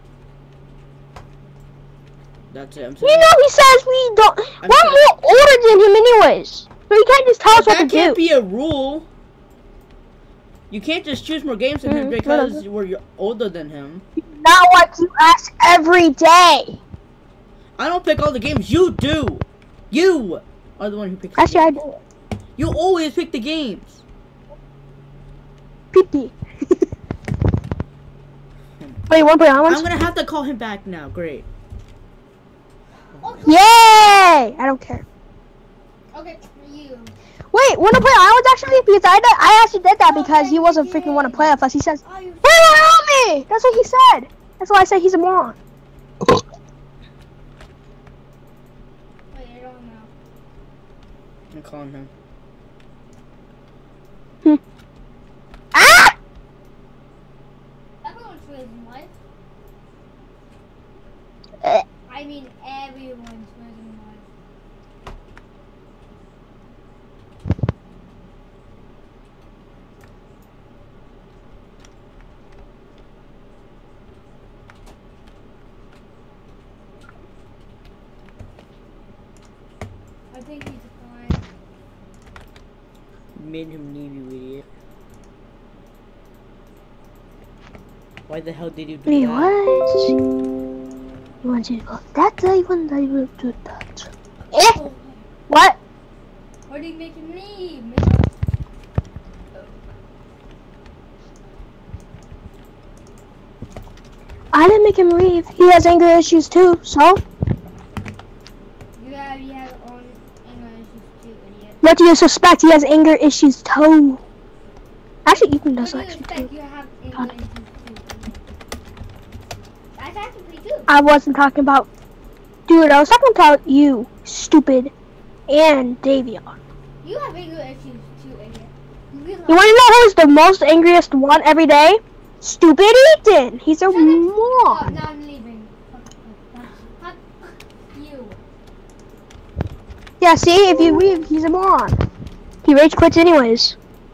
S2: That's it, I'm
S1: You
S2: saying.
S1: know he says we don't.
S2: I'm
S1: We're
S2: sorry.
S1: more older than him anyways. So he can't just tell us what to
S2: That can't
S1: do.
S2: be a rule. You can't just choose more games than him
S1: Mm,
S2: because
S1: whatever.
S2: we're y- older than him.
S1: Not like you ask every day.
S2: I don't pick all the games. You do. You are the one who picks. the
S1: Actually, I
S2: games.
S1: do.
S2: You always pick the games.
S1: Pee pee. Wait, you want to play
S2: I'm
S1: Islands?
S2: gonna have to call him back now. Great.
S1: Yay! I don't care.
S4: Okay, for you.
S1: Wait, want to play Islands actually? Because I did, I actually did that because he wasn't freaking want to play with us. He says,
S4: Are you
S1: "Wait, help me!" That's what he said. That's why I say he's a moron.
S4: Wait, I don't know.
S2: I'm calling him.
S1: Ah!
S4: Everyone's losing life.
S1: Eh.
S4: I mean, everyone's losing life. I think he's fine.
S2: You made him leave, you idiot. Why the hell did you do
S1: Wait,
S2: that?
S1: what? You want to go that way? When I will do that. Eh? What?
S4: Why did you make him leave?
S1: I didn't make him leave. He has anger issues too, so
S4: You have, you have own English too, idiot.
S1: what do you suspect? He has anger issues too. Actually, Ethan does
S4: What do you
S1: actually
S4: expect?
S1: too.
S4: You have English too, idiot. That's actually pretty good.
S1: I wasn't talking about, dude. I was talking about you, stupid, and Davion.
S4: You have English issues too, idiot. You
S1: You want to know who's the most angriest one every day? Stupid Ethan. He's a
S4: Oh,
S1: moron.
S4: now I'm leaving. Fuck, fuck, fuck you.
S1: Yeah, see, if you leave, he's a moron. He rage quits anyways.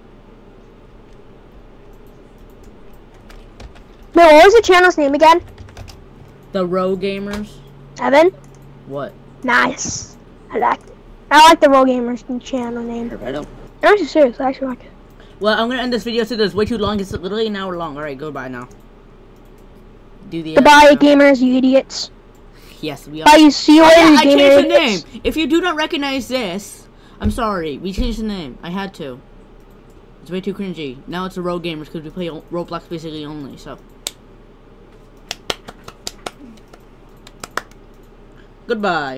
S1: Wait, what was the channel's name again?
S2: The Row Gamers?
S1: Evan?
S2: What?
S1: Nice. I like it. I like the Roll Gamers channel name.
S2: I don't.
S1: I'm actually serious. I actually like it.
S2: Well, I'm gonna end this video so it's way too long. It's literally an hour long. Alright, goodbye now. Do the. uh,
S1: Goodbye,
S2: uh,
S1: gamers, you idiots.
S2: Yes, we are.
S1: Bye, you see you
S2: Oh,
S1: later,
S2: yeah,
S1: you
S2: I
S1: gamer
S2: changed the
S1: idiots.
S2: name. If you do not recognize this, I'm sorry. We changed the name. I had to. It's way too cringy. Now it's the Row Gamers because we play o- Roblox basically only. So. Goodbye.